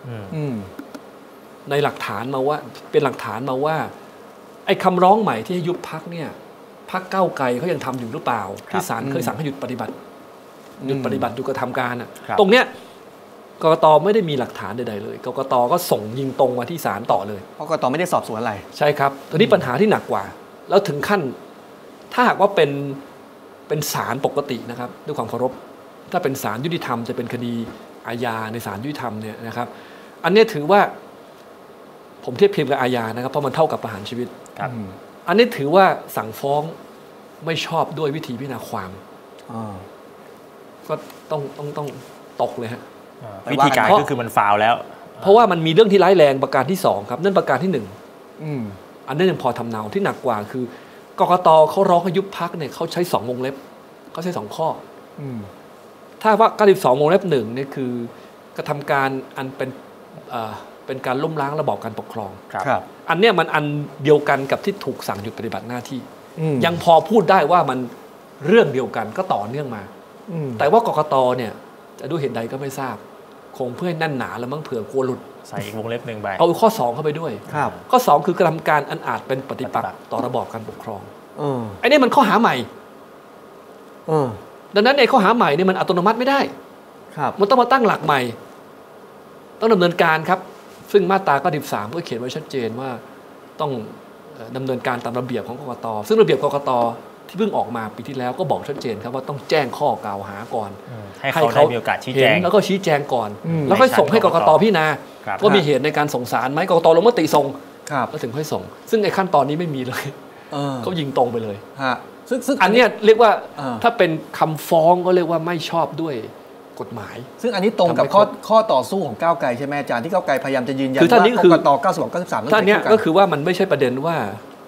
ในหลักฐานมาว่าเป็นหลักฐานมาว่าไอ้คำร้องใหม่ที่ให้ยุบพรรคเนี่ยพรรคก้าวไกลเขายังทำอยู่หรือเปล่าที่ศาลเคยสั่งให้หยุดปฏิบัติหยุดปฏิบัติหยุดกระทำการอ่ะตรงเนี้ยกกต.ไม่ได้มีหลักฐานใดๆเลยกกต.ก็ส่งยิงตรงมาที่ศาลต่อเลยกกต.ไม่ได้สอบสวนอะไรใช่ครับทีนี้ปัญหาที่หนักกว่าแล้วถึงขั้นถ้าหากว่าเป็นเป็นศาลปกตินะครับด้วยความเคารพถ้าเป็นศาลยุติธรรมจะเป็นคดีอาญาในศาลยุติธรรมเนี่ยนะครับอันนี้ถือว่าผมเทียบเทียมกับอาญานะครับเพราะมันเท่ากับประหารชีวิตอันนี้ถือว่าสั่งฟ้องไม่ชอบด้วยวิธีพิจารณาความก็ต้องต้องต้องตกเลยฮะวิธีการก็คือมันฟาวแล้วเพราะว่ามันมีเรื่องที่ร้ายแรงประการที่สองครับนั่นประการที่หนึ่งอันนั้นยังพอทำเนาที่หนักกว่าคือกกต.เขาร้องให้ยุบพรรคเนี่ยเขาใช้สองวงเล็บเขาใช้สองข้อถ้าว่าเก้าสิบสองวงเล็บหนึ่งเนี่ยคือกระทำการอันเป็นเป็นการล้มล้างระบอบการปกครองอันเนี้ยมันอันเดียวกันกับที่ถูกสั่งหยุดปฏิบัติหน้าที่ยังพอพูดได้ว่ามันเรื่องเดียวกันก็ต่อเนื่องมาแต่ว่ากกต.เนี่ยจะด้วยเหตุใดก็ไม่ทราบคงเพื่อให้แน่นหนาแล้วมั้งเผื่อกลัวหลุดใส่อีกวงเล็บหนึ่งไปเอาข้อสองเข้าไปด้วยครับข้อสองคือกระทำการอันอาจเป็นปฏิปักษ์ต่อระบอบการปกครองไอ้นี่มันข้อหาใหม่ดังนั้นในข้อหาใหม่เนี่ยมันอัตโนมัติไม่ได้มันต้องมาตั้งหลักใหม่ต้องดำเนินการครับซึ่งมาตราข้อสิบสามก็เขียนไว้ชัดเจนว่าต้องดำเนินการตามระเบียบของกกต.ซึ่งระเบียบกกต.ที่เพิ่งออกมาปีที่แล้วก็บอกชัดเจนครับว่าต้องแจ้งข้อกล่าวหาก่อนให้เขาได้มีโอกาสชี้แจงแล้วก็ชี้แจงก่อนแล้วค่อยส่งให้กกต.พิจารณาว่ามีเหตุในการส่งสารไหมกกต.ลงมติส่งแล้วถึงค่อยส่งซึ่งในขั้นตอนนี้ไม่มีเลยเขายิงตรงไปเลยซึ่งอันนี้เรียกว่าถ้าเป็นคำฟ้องก็เรียกว่าไม่ชอบด้วยกฎหมายซึ่งอันนี้ตรงกับข้อข้อต่อสู้ของก้าวไกลใช่ไหมอาจารย์ที่ก้าวไกลพยายามจะยืนยันว่ากกต. เก้าสิบสอง เก้าสิบสามท่านนี้ก็คือว่ามันไม่ใช่ประเด็นว่า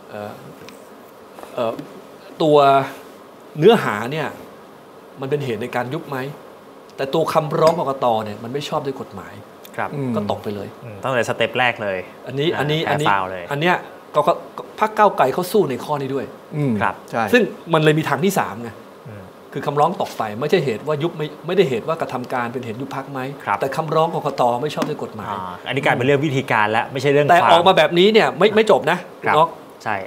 ตัวเนื้อหาเนี่ยมันเป็นเหตุในการยุบไหมแต่ตัวคำร้องกกต.เนี่ยมันไม่ชอบด้วยกฎหมายก็ตกไปเลยตั้งแต่สเต็ปแรกเลยอันนี้อันนี้อันนี้อันเนี้ยก็พรรคก้าวไกลเขาสู้ในข้อนี้ด้วยครับใช่ซึ่งมันเลยมีทางที่สามไงคือคำร้องตกไปไม่ใช่เหตุว่ายุบไม่ไม่ได้เหตุว่ากระทำการเป็นเหตุยุบพรรคไหมแต่คำร้องกกต.ไม่ชอบด้วยกฎหมายอันนี้กลายเป็นเรื่องวิธีการแล้วไม่ใช่เรื่องแต่ออกมาแบบนี้เนี่ยไม่ไม่จบนะน็อกใช่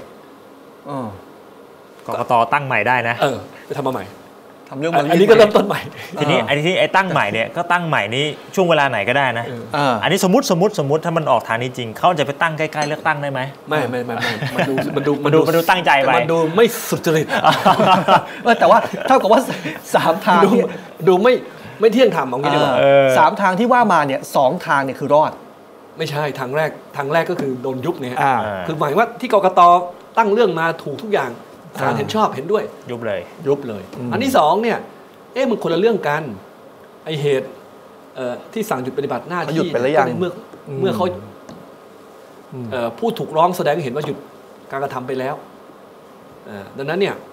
กกต.ตั้งใหม่ได้นะเออไปทำมาใหม่ทำเรื่องอันนี้ก็เริ่มต้นใหม่ทีนี้ไอ้ที่ไอ้ตั้งใหม่เนี่ยก็ตั้งใหม่นี้ช่วงเวลาไหนก็ได้นะอันนี้สมมติสมมติสมมติถ้ามันออกทางนี้จริงเขาจะไปตั้งใกล้ๆเลือกตั้งได้ไหมไม่ไม่ไม่ไม่มันดูมันดูมันดูมันดูตั้งใจไปมันดูไม่สุจริตแต่ว่าเท่ากับว่าสามทางดูไม่ไม่เที่ยงธรรมเอางี้ดีกว่าสามทางที่ว่ามาเนี่ยสองทางเนี่ยคือรอดไม่ใช่ทางแรกทางแรกก็คือโดนยุบเนี่ยคือหมายว่าที่กกต.ตั้งเรื่องมาถูกทุกอย่างศาลเห็นชอบเห็นด้วยยุบเลยยุบเลยอันที่สองเนี่ยเอ๊ะมันคนละเรื่องกันไอเหตุที่สั่งหยุดปฏิบัติหน้าที่เมื่อเมื่อเขาผู้ถูกร้องแสดงให้เห็นว่าหยุดการกระทำไปแล้วดังนั้นเนี่ย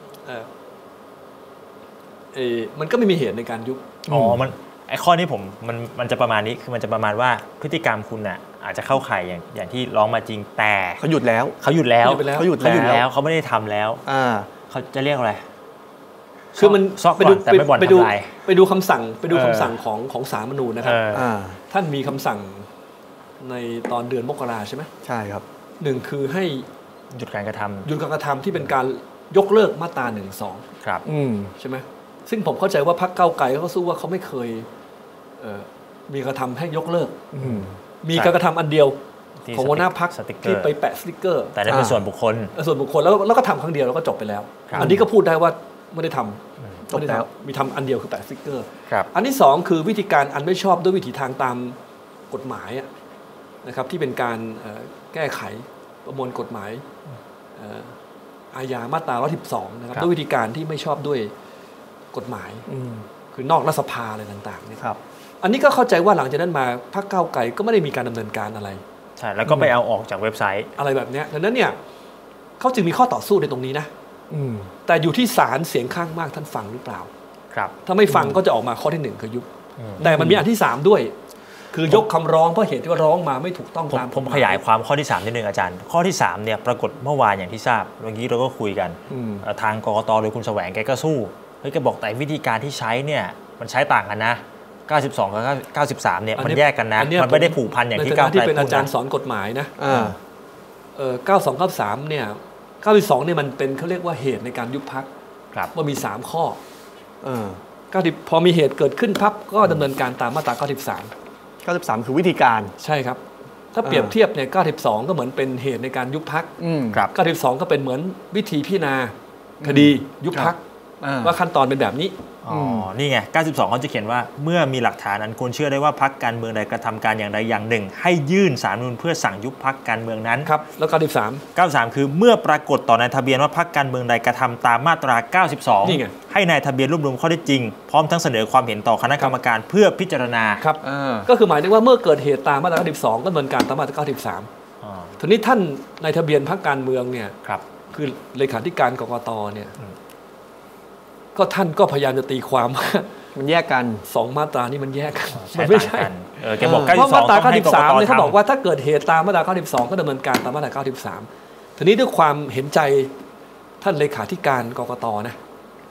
มันก็ไม่มีเหตุในการยุบอ๋อมันไอ้ข้อนี้ผมมันมันจะประมาณนี้คือมันจะประมาณว่าพฤติกรรมคุณน่ะอาจจะเข้าข่ายอย่างอย่างที่ร้องมาจริงแต่เขาหยุดแล้วเขาหยุดแล้วเขาหยุดเขาหยุดแล้วเขาไม่ได้ทำแล้วเขาจะเรียกอะไรคือมันไปดูไปดูไปดูคำสั่งไปดูคำสั่งของของศาลรัฐธรรมนูญนะครับท่านมีคำสั่งในตอนเดือนมกราใช่ไหมใช่ครับหนึ่งคือให้หยุดการกระทำหยุดการกระทำที่เป็นการยกเลิกมาตราหนึ่งสองครับใช่ไหมซึ่งผมเข้าใจว่าพรรคก้าวไกลเขาสู้ว่าเขาไม่เคยมีกระทำให้ยกเลิกมีการกระทำอันเดียวของหัวหน้าพรรคที่ไปแปะสติ๊กเกอร์แต่นั่นเป็นส่วนบุคคลส่วนบุคคลแล้วแล้วก็ทำครั้งเดียวแล้วก็จบไปแล้วอันนี้ก็พูดได้ว่าไม่ได้ทำไม่ได้ทำมีทำอันเดียวคือแปะสติ๊กเกอร์อันที่สองคือวิธีการอันไม่ชอบด้วยวิธีทางตามกฎหมายนะครับที่เป็นการแก้ไขประมวลกฎหมายอาญามาตราหนึ่งร้อยสิบสองนะครับด้วยวิธีการที่ไม่ชอบด้วยกฎหมายคือนอกรัฐสภาอะไรต่างๆนี่ครับอันนี้ก็เข้าใจว่าหลังจากนั้นมาพรรคก้าวไกลก็ไม่ได้มีการดำเนินการอะไรใช่แล้วก็ไปเอาออกจากเว็บไซต์อะไรแบบนี้ดังนั้นเนี่ยเขาจึงมีข้อต่อสู้ในตรงนี้นะแต่อยู่ที่ศาลเสียงข้างมากท่านฟังหรือเปล่าครับถ้าไม่ฟังก็จะออกมาข้อที่หนึ่งคือยุบแต่มันมีอันที่สามด้วยคือยกคำร้องเพราะเหตุที่ว่าร้องมาไม่ถูกต้องตามผมขยายความข้อที่สามนิดนึงอาจารย์ข้อที่สามเนี่ยปรากฏเมื่อวานอย่างที่ทราบเมื่อกี้เราก็คุยกันทางกกตโดยคุณแสวงแกก็สู้เฮ้ยแกบอกแต่วิธีการที่ใช้เนี่ยมันใช้ต่างกันนะเก้าสิบสองกับเก้าสิบสามเนี่ยมันแยกกันนะมันไม่ได้ผูกพันอย่างที่ก้าวไกลพูดนะที่เป็นอาจารย์สอนกฎหมายนะเออเก้าสิบสอง เก้าสิบสามเนี่ยเก้าสิบสองเนี่ยมันเป็นเขาเรียกว่าเหตุในการยุบพรรคว่ามีสามข้อเออเก้าสิบพอมีเหตุเกิดขึ้นพับก็ดำเนินการตามมาตราเก้าสิบสามเก้าสิบสามคือวิธีการใช่ครับถ้าเปรียบเทียบเนี่ยเก้าสิบสองก็เหมือนเป็นเหตุในการยุบพรรคเก้าสิบสองก็เป็นเหมือนวิธีพิจารณาคดียุบพรรคว่าขั้นตอนเป็นแบบนี้อ๋อนี่ไงเก้าสิบสองเขาจะเขียนว่าเมื่อมีหลักฐานอันควรเชื่อได้ว่าพรรคการเมืองใดกระทำการอย่างใดอย่างหนึ่งให้ยื่นศาลรัฐธรรมนูญเพื่อสั่งยุบพรรคการเมืองนั้นครับแล้วเก้าสิบสามเก้าสิบสามคือเมื่อปรากฏต่อในทะเบียนว่าพรรคการเมืองใดกระทำตามมาตราเก้าสิบสองนี่ไงให้นายทะเบียนรวบรวมข้อเท็จจริงพร้อมทั้งเสนอความเห็นต่อคณะกรรมการเพื่อพิจารณาครับก็คือหมายถึงว่าเมื่อเกิดเหตุตามมาตราเก้าสิบสองก็ดำเนินการตามมาตราเก้าสิบสามทีนี้ท่านนายทะเบียนพรรคการเมืองเนี่ยคือเลขาธิการกกตเนี่ยก็ท่านก็พยายามจะตีความมันแยกกันสองมาตรานี้มันแยกกันมันไม่ใช่เออแกบอกเพราะมาตราเก้าสิบสามเนี่ยเขาบอกว่าถ้าเกิดเหตุตามมาตราเก้าสิบสองก็ดำเนินการตามมาตราเก้าสิบสามทีนี้ด้วยความเห็นใจท่านเลขาธิการกกตนะ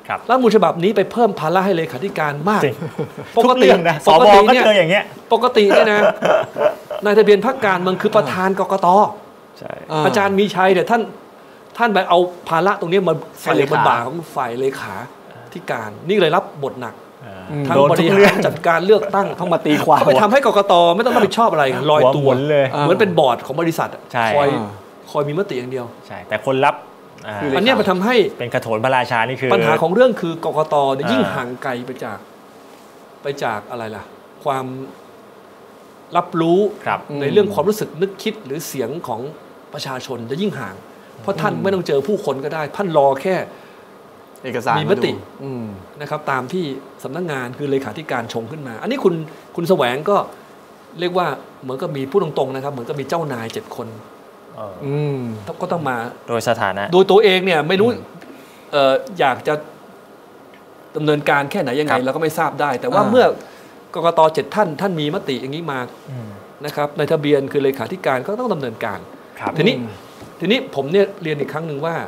รัฐธรรมนูญฉบับนี้ไปเพิ่มภาระให้เลขาธิการมากปกตินะสวก็เจออย่างเงี้ยปกติเนี่ยนะนายทะเบียนพรรคการเมืองคือประธานกกต.อาจารย์มีชัยเนี่ยท่านท่านไปเอาภาระตรงนี้มาใส่บนบ่าของฝ่ายเลขาธิการนี่เลยรับบทหนักทั้งบริหารจัดการเลือกตั้งต้องมาตีความเขาไปทำให้กกต.ไม่ต้องรับผิดชอบอะไรลอยตัวเลยเหมือนเป็นบอร์ดของบริษัทคอยคอยมีมติอย่างเดียวใช่แต่คนรับอันนี้มันทำให้เป็นกระโถนพระราชานี่คือปัญหาของเรื่องคือกกต.ยิ่งห่างไกลไปจากไปจากอะไรล่ะความรับรู้ในเรื่องความรู้สึกนึกคิดหรือเสียงของประชาชนจะยิ่งห่างเพราะท่านไม่ต้องเจอผู้คนก็ได้ท่านรอแค่เอกสารมีมตินะครับตามที่สำนักงานคือเลขาธิการชงขึ้นมาอันนี้คุณคุณแสวงก็เรียกว่าเหมือนกับมีพูดตรงๆนะครับเหมือนกับมีเจ้านายเจ็ดคนก็ต้องมาโดยสถานะโดยตัวเองเนี่ยไม่รู้เอ่ออยากจะดำเนินการแค่ไหนยังไงเราก็ไม่ทราบได้แต่ว่าเมื่อกกต.เจ็ดท่านท่านมีมติอย่างนี้มานะครับในทะเบียนคือเลขาธิการก็ต้องดำเนินการทีนี้ทีนี้ผมเนี่ยเรียนอีกครั้งหนึ่งว่า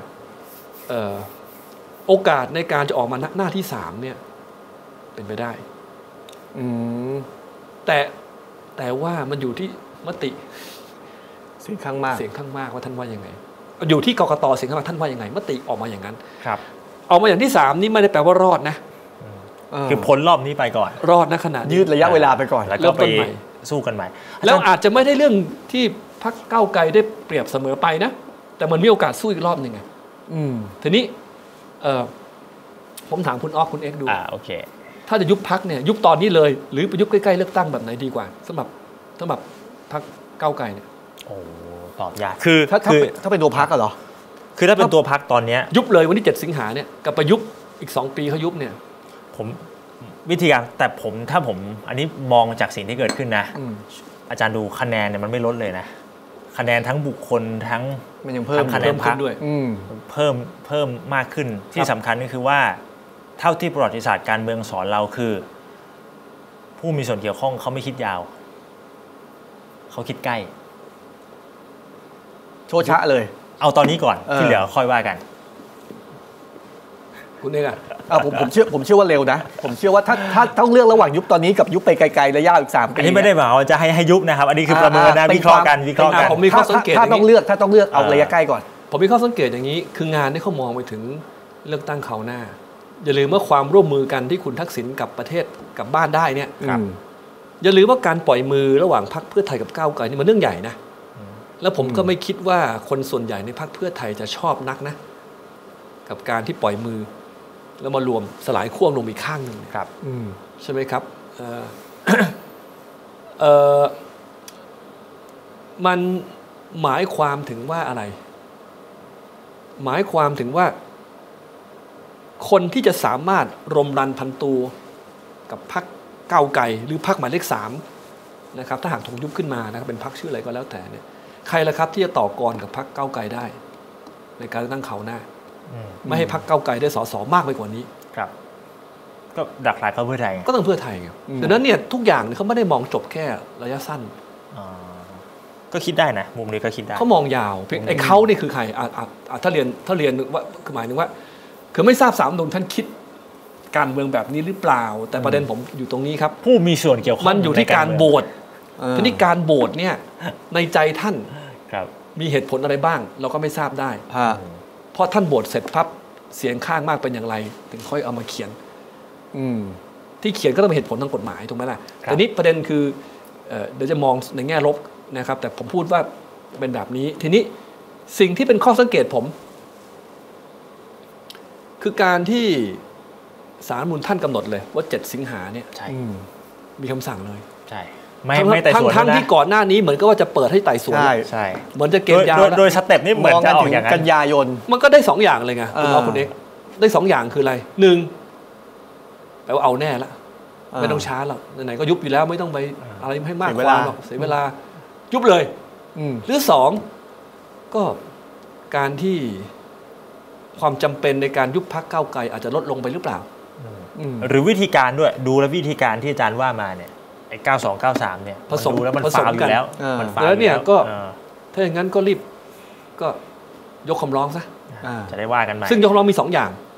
โอกาสในการจะออกมาหน้าที่สามเนี่ยเป็นไปได้แต่แต่ว่ามันอยู่ที่มติเสียงข้างมากเสียงข้างมากว่าท่านว่ายังไงอยู่ที่กกต.เสียงข้างมากท่านว่ายังไงมติออกมาอย่างนั้นครับออกมาอย่างที่สามนี่ไม่ได้แปลว่ารอดนะคือพ้นรอบนี้ไปก่อนรอดนะขนาดยืดระยะเวลาไปก่อนแล้วก็ไปสู้กันใหม่แล้วอาจจะไม่ได้เรื่องที่พรรคก้าวไกลได้เปรียบเสมอไปนะแต่มันมีโอกาสสู้อีกรอบหนึ่งไงทีนี้ผมถามคุณอ๊อฟคุณเอ็กซ์ดูอ่าโอเคถ้าจะยุบพรรคเนี่ยยุบตอนนี้เลยหรือไปยุบใกล้ๆเลือกตั้งแบบไหนดีกว่าสำหรับสำหรับพรรคก้าวไกลเนี่ยโอ้ตอบยากคือถ้าถ้าเป็นตัวพรรคเหรอคือถ้าเป็นตัวพรรคตอนนี้ยุบเลยวันที่เจ็ดสิงหาเนี่ยกับไปยุบอีกสองปีเขายุบเนี่ยผมวิธีการแต่ผมถ้าผมอันนี้มองจากสิ่งที่เกิดขึ้นนะอาจารย์ดูคะแนนเนี่ยมันไม่ลดเลยนะคะแนนทั้งบุคคลทั้งมันยังเพิ่มคะแนนพรรคด้วยเพิ่มเพิ่มมากขึ้นที่สำคัญก็คือว่าเท่าที่ประวัติศาสตร์การเมืองสอนเราคือผู้มีส่วนเกี่ยวข้องเขาไม่คิดยาวเขาคิดใกล้โชว์ชะเลยเอาตอนนี้ก่อนที่เหลือค่อยว่ากันคุณเองอ่ะผมผมเชื่อผมเชื่อว่าเร็วนะผมเชื่อว่าถ้าถ้าต้องเลือกระหว่างยุบตอนนี้กับยุบไปไกลๆระยะอีกสามปีอันนี้ไม่ได้หมายว่าจะให้ให้ยุบนะครับอันนี้คือประเมินนะวิเคราะห์กันวิเคราะห์กันผมมีข้อสังเกตถ้าต้องเลือกถ้าต้องเลือกเอาระยะใกล้ก่อนผมมีข้อสังเกตอย่างนี้คืองานที่เขามองไปถึงเลือกตั้งคราวหน้าอย่าลืมว่าความร่วมมือกันที่คุณทักษิณกับประเทศกับบ้านได้เนี่ยอย่าลืมว่าการปล่อยมือระหว่างพรรคเพื่อไทยกับก้าวไกลนี่มันเรื่องใหญ่นะแล้วผมก็ไม่คิดว่าคนส่วนใหญ่ในพรรคเพื่อไทยจะชอบนักนะกับการที่ปล่อยมือแล้วมารวมสลายขั้วลงอีกข้างหนึ่งครับใช่ไหมครับมันหมายความถึงว่าอะไรหมายความถึงว่าคนที่จะสามารถรมรันพันตูกับพรรคก้าวไกลหรือพรรคหมายเลขสามนะครับถ้าหากถูกยุบขึ้นมานะครับเป็นพรรคชื่ออะไรก็แล้วแต่เนี่ยใครล่ะครับที่จะต่อกรกับพรรคก้าวไกลได้ในการตั้งเขาหน้าไม่ให้พรรคก้าวไกลได้สสมากไปกว่านี้ครับก็ดักหลายเขาเพื่อไทยก็ต้องเพื่อไทยครับดังนั้นเนี่ยทุกอย่างเขาไม่ได้มองจบแค่ระยะสั้นก็คิดได้นะมุมนี้ก็คิดได้เขามองยาวไอ้เขานี่คือใครถ้าเรียนถ้าเรียนว่าคือหมายถึงว่าคือไม่ทราบสามนุนท่านคิดการเมืองแบบนี้หรือเปล่าแต่ประเด็นผมอยู่ตรงนี้ครับผู้มีส่วนเกี่ยวข้องมันอยู่ที่การโหวตทีนี้การโหวตเนี่ยในใจท่านมีเหตุผลอะไรบ้างเราก็ไม่ทราบได้เพราะท่านโหวตเสร็จพับเสียงข้างมากเป็นอย่างไรถึงค่อยเอามาเขียนที่เขียนก็ต้องมีเหตุผลทางกฎหมายถูกไหมล่ะแต่นี้ประเด็นคือเดี๋ยวจะมองในแง่ลบนะครับแต่ผมพูดว่าเป็นแบบนี้ทีนี้สิ่งที่เป็นข้อสังเกตผมคือการที่ศาลรัฐธรรมนูญท่านกำหนดเลยว่าเจ็ดสิงหาเนี่ยมีคำสั่งเลยใช่ไม่ไม่ไต่สวนนะทั้งที่ก่อนหน้านี้เหมือนก็ว่าจะเปิดให้ไต่สวนใช่ใช่เหมือนจะเกณฑ์ยาวโดยสเต็ปนี่เหมือนจะออกอย่างนั้นกันยายนมันก็ได้สองอย่างเลยไงคุณเอาคุณเอกได้สองอย่างคืออะไรหนึ่งแปลว่าเอาแน่ละไม่ต้องช้าหรอกไหนๆก็ยุบอยู่แล้วไม่ต้องไปอะไรให้มากความหรอกเสียเวลายุบเลยหรือสองก็การที่ความจำเป็นในการยุบพรรคก้าวไกลอาจจะลดลงไปหรือเปล่าหรือวิธีการด้วยดูแล้ววิธีการที่อาจารย์ว่ามาเนี่ยไอ้เก้าสองเก้าสามเนี่ยผสมแล้วมันฟาวอยู่แล้วมันฟาวแล้วเนี่ยก็ถ้าอย่างนั้นก็รีบก็ยกคำร้องซะจะได้ว่ากันใหม่ซึ่งยกคำร้องมีสองอย่างครับ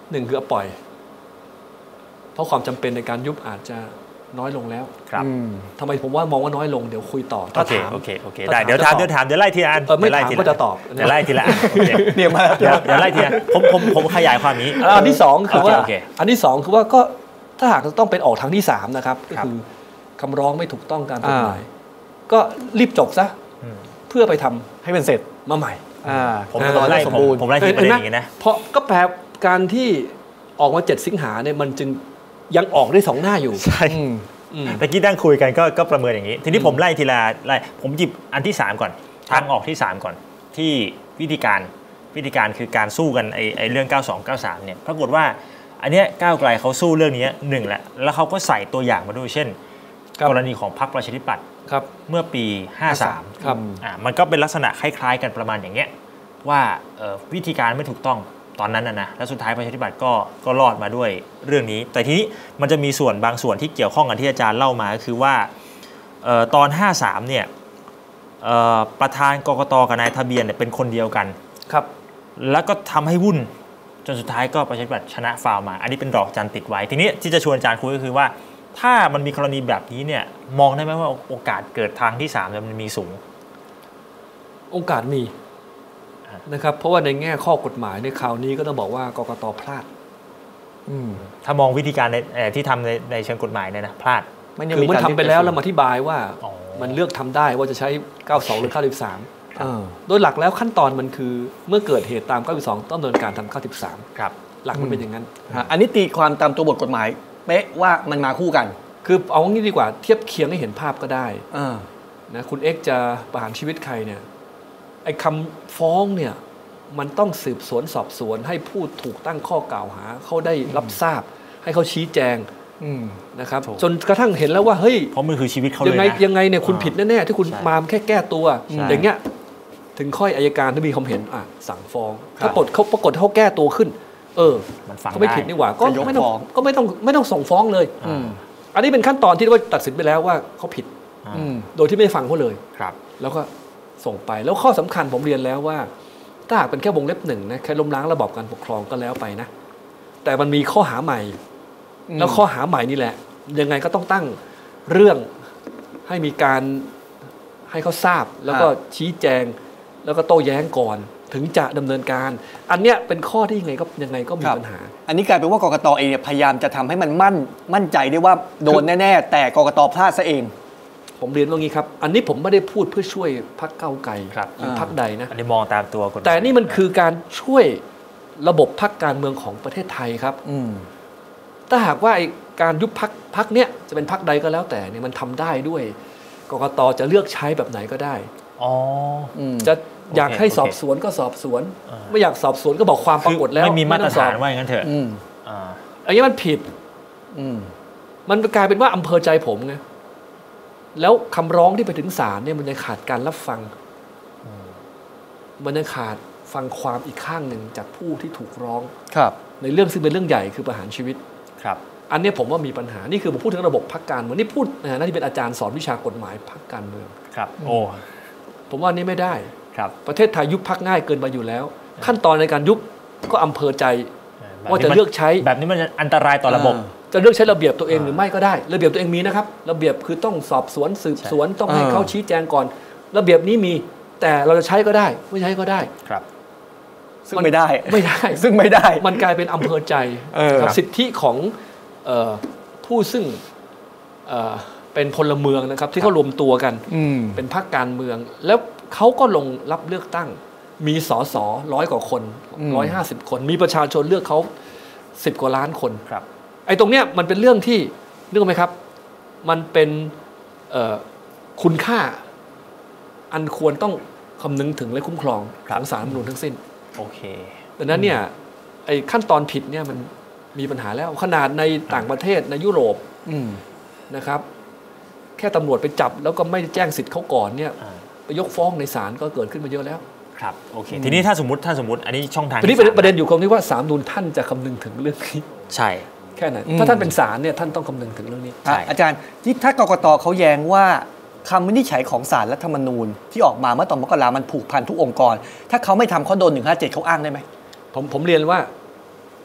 หนึ่งคือปล่อย เพราะความจำเป็นในการยุบอาจจะน้อยลงแล้วครับทำไมผมว่ามองว่าน้อยลงเดี๋ยวคุยต่อโอเคโอเคโอเคได้เดี๋ยวถามเดี๋ยวถามเดี๋ยวไล่ทีละอันเออไม่ถามก็จะตอบเดี๋ยวไล่ทีละอันโอเคเนี่ยมาเดี๋ยวเดี๋ยวไล่ทีละผมผมผมขยายความนี้อันที่สองคือว่าโอเคอันที่สองคือว่าก็ถ้าหากจะต้องเป็นออกทางที่สามนะครับก็คือคำร้องไม่ถูกต้องตามกฎหมายก็รีบจบซะเพื่อไปทำให้เป็นเสร็จมาใหม่อ่าผมอ่าผมไล่สมผมบูรณ์ผมไล่ทีประเด็นอย่างนี้นะเพราะก็แปลการที่ออกมาเจ็ดสิงหาเนี่ยมันจึงยังออกได้สองหน้าอยู่ใช่อืมตะกี้นั่งคุยกันก็ก็ประเมินอย่างนี้ ทีนี้ผมไล่ทีละไล่ผมหยิบอันที่สามก่อนทางออกที่สามก่อนที่วิธีการวิธีการคือการสู้กันไอ้ไอ้เรื่องเก้าสอง เก้าสามเนี่ยปรากฏว่าอันเนี้ยก้าวไกลเขาสู้เรื่องนี้หนึ่งแหละแล้วเขาก็ใส่ตัวอย่างมาด้วยเช่น กรณีของพรรคประชาธิปัตย์ครับเมื่อปีห้าสามครับอ่ามันก็เป็นลักษณะคล้ายๆกันประมาณอย่างเงี้ยว่าเอ่อวิธีการไม่ถูกต้องตอนนั้นนะนะแล้วสุดท้ายประชาธิปัตย์ก็ก็รอดมาด้วยเรื่องนี้ แต่ทีนี้มันจะมีส่วนบางส่วนที่เกี่ยวข้องกับที่อาจารย์เล่ามาก็คือว่าเอ่อตอนห้าสามเนี่ยเอ่อประธานกกตกับนายทะเบียนเนี่ยเป็นคนเดียวกันครับแล้วก็ทำให้วุ่นจนสุดท้ายก็ประชาธิปัตย์ชนะฟาวมา อันนี้เป็นดอกจันติดไว้ทีนี้ที่จะชวนอาจารย์คุยก็คือว่าถ้ามันมีกรณีแบบนี้เนี่ยมองได้ไหมว่าโอกาสเกิดทางที่สามมันมีสูงโอกาสมีนะครับเพราะว่าในแง่ข้อกฎหมายในคราวนี้ก็ต้องบอกว่ากกตพลาดถ้ามองวิธีการในเอ่อที่ทำในในเชิงกฎหมายเนี่ยนะพลาดคือมันทำไปแล้วแล้วมาอธิบายว่าอ๋อมันเลือกทำได้ว่าจะใช้เก้าสองหรือเก้าสิบสามเออโดยหลักแล้วขั้นตอนมันคือเมื่อเกิดเหตุตามเก้าสิบสองต้องดำเนินการทำเก้าสิบสามครับหลักมันเป็นอย่างนั้นฮะอันนี้ตีความตามตัวบทกฎหมายเป๊ะว่ามันมาคู่กันคือเอางี้ดีกว่าเทียบเคียงให้เห็นภาพก็ได้เออนะคุณเอ็กซ์จะประหารชีวิตใครเนี่ยไอ้คำฟ้องเนี่ยมันต้องสืบสวนสอบสวนให้ผู้ถูกตั้งข้อกล่าวหาเขาได้รับทราบให้เขาชี้แจงอืมนะครับถูกจนกระทั่งเห็นแล้วว่าเฮ้ยเพราะมันคือชีวิตเขาเลยัยงไงนะยังไงเนี่ยคุณผิดแน่ๆที่คุณใช่มาแค่แก้ตัวใช่อย่างเงี้ยถึงค่อยอัยการถ้ามีความเห็นอ่ะสั่งฟ้องครับถ้าปรากฏเขาปรากฏเขาแก้ตัวขึ้น เออมันฟังเขาไม่ได้ผิดนี่หว่าก็จะยกไม่ต้องฟ้องก็ไม่ต้องไม่ต้องส่งฟ้องเลยอืมอันนี้เป็นขั้นตอนที่ว่าตัดสินไปแล้วว่าเขาผิดอ่าอืมโดยที่ไม่ได้ฟังเขาเลยครับแล้วก็ส่งไปแล้วข้อสำคัญผมเรียนแล้วว่าถ้าหากเป็นแค่วงเล็บหนึ่งนะแค่ล้มล้างระบอบการปกครองก็แล้วไปนะ แต่มันมีข้อหาใหม่อืมแล้วข้อหาใหม่นี่แหละ ยังไงก็ต้องตั้งเรื่องให้มีการให้เขาทราบ แล้วก็ชี้แจง แล้วก็โต้แย้งก่อน ถึงจะดำเนินการ อันเนี้ยเป็นข้อที่ยังไงก็ยังไงก็มีครับปัญหาอันนี้กลายเป็นว่ากกตเองเนี่ยพยายามจะทำให้มันมั่นมั่นใจได้ว่าโดนแน่ๆ แต่กกตพลาดซะเองผมเรียนว่างี้ครับ อันนี้ผมไม่ได้พูดเพื่อช่วยพรรคก้าวไกลครับหรือพรรคใดนะอันนี้มองตามตัวกฎหมายแต่นี่มันคือการช่วยระบบพรรคการเมืองของประเทศไทยครับอืมถ้าหากว่าไอ้การยุบพักพักเนี้ยจะเป็นพักใดก็แล้วแต่เนี่ยมันทำได้ด้วยกกตจะเลือกใช้แบบไหนก็ได้อ๋ออืมจะอยากโอเคให้สอบโอเคสวนก็สอบสวนอ่าไม่อยากสอบสวนก็บอกความปรากฏแล้วไม่มีมาตรฐานไต้องสอบว่าอย่างนั้นเถอะอืมอ่าอันนี้มันผิดอืมมันกลายเป็นว่าอำเภอใจผมไงแล้วคำร้องที่ไปถึงศาลเนี่ยมันยังขาดการรับฟัง มันยังขาดฟังความอีกข้างหนึ่งจากผู้ที่ถูกร้องครับในเรื่องซึ่งเป็นเรื่องใหญ่คือประหารชีวิตครับอันเนี้ยผมว่ามีปัญหานี่คือผมพูดถึงระบบพรรคการเมืองนี่พูดในฐานะที่เป็นอาจารย์สอนวิชากฎหมายพรรคการเมืองครับ โอ้ผมว่าอันนี้ไม่ได้ครับประเทศไทยยุบพรรคง่ายเกินไปอยู่แล้ว ขั้นตอนในการยุบก็อำเภอใจแบบนี้ว่าจะเลือกใช้แบบนี้มันอันตรายต่อระบบจะเลือกใช้ระเบียบตัวเองหรือไม่ก็ได้ ระเบียบตัวเองมีนะครับ ระเบียบคือต้องสอบสวนสืบสวนต้องให้อ่าเขาชี้แจงก่อน ระเบียบนี้มี แต่เราจะใช้ก็ได้ ไม่ใช้ก็ได้ครับซึ่งไม่ได้ไม่ได้ซึ่งไม่ได้มันกลายเป็นอำเภอใจเออครับสิทธิของเอ่อผู้ซึ่งเอ่อเป็นพลเมืองนะครับ ที่เขารวมตัวกันอืมเป็นพรรคการเมือง แล้วเขาก็ลงรับเลือกตั้ง มีสสร้อยกว่าคนอืมร้อยห้าสิบคน มีประชาชนเลือกเขาสิบกว่าล้านคนครับไอ้ตรงเนี้ยมันเป็นเรื่องที่นึกออกไหมครับ มันเป็นเอ่อคุณค่า อันควรต้องคำนึงถึงและคุ้มครองครับของศาลรัฐธรรมนูญทั้งสิ้นโอเคดังนั้นเนี่ยไอ้ขั้นตอนผิดเนี่ยมันมีปัญหาแล้วขนาดในต่างประเทศในยุโรปอืมนะครับ แค่ตำรวจไปจับแล้วก็ไม่แจ้งสิทธิ์เขาก่อนเนี่ยอ่าไปยกฟ้องในศาลก็เกิดขึ้นมาเยอะแล้วครับ โอเค ทีนี้ถ้าสมมติถ้าสมมติอันนี้ช่องทางทีนี้ที่สามประเด็นอยู่ตรงที่ว่าศาลรัฐธรรมนูญท่านจะคำนึงถึงเรื่องนี้ใช่แค่นั้นอืมถ้าท่านเป็นศาลเนี่ยท่านต้องคำนึงถึงเรื่องนี้ใช่อ่ะอาจารย์ที่ถ้ากกตเขาแย้งว่าคำวินิจฉัยของศาลรัฐธรรมนูญที่ออกมาเมื่อตอนมกรามันผูกพันทุกองค์กร ถ้าเขาไม่ทำเขาโดนหนึ่งห้าเจ็ดเขาอ้างได้ไหมผมผมเรียนว่า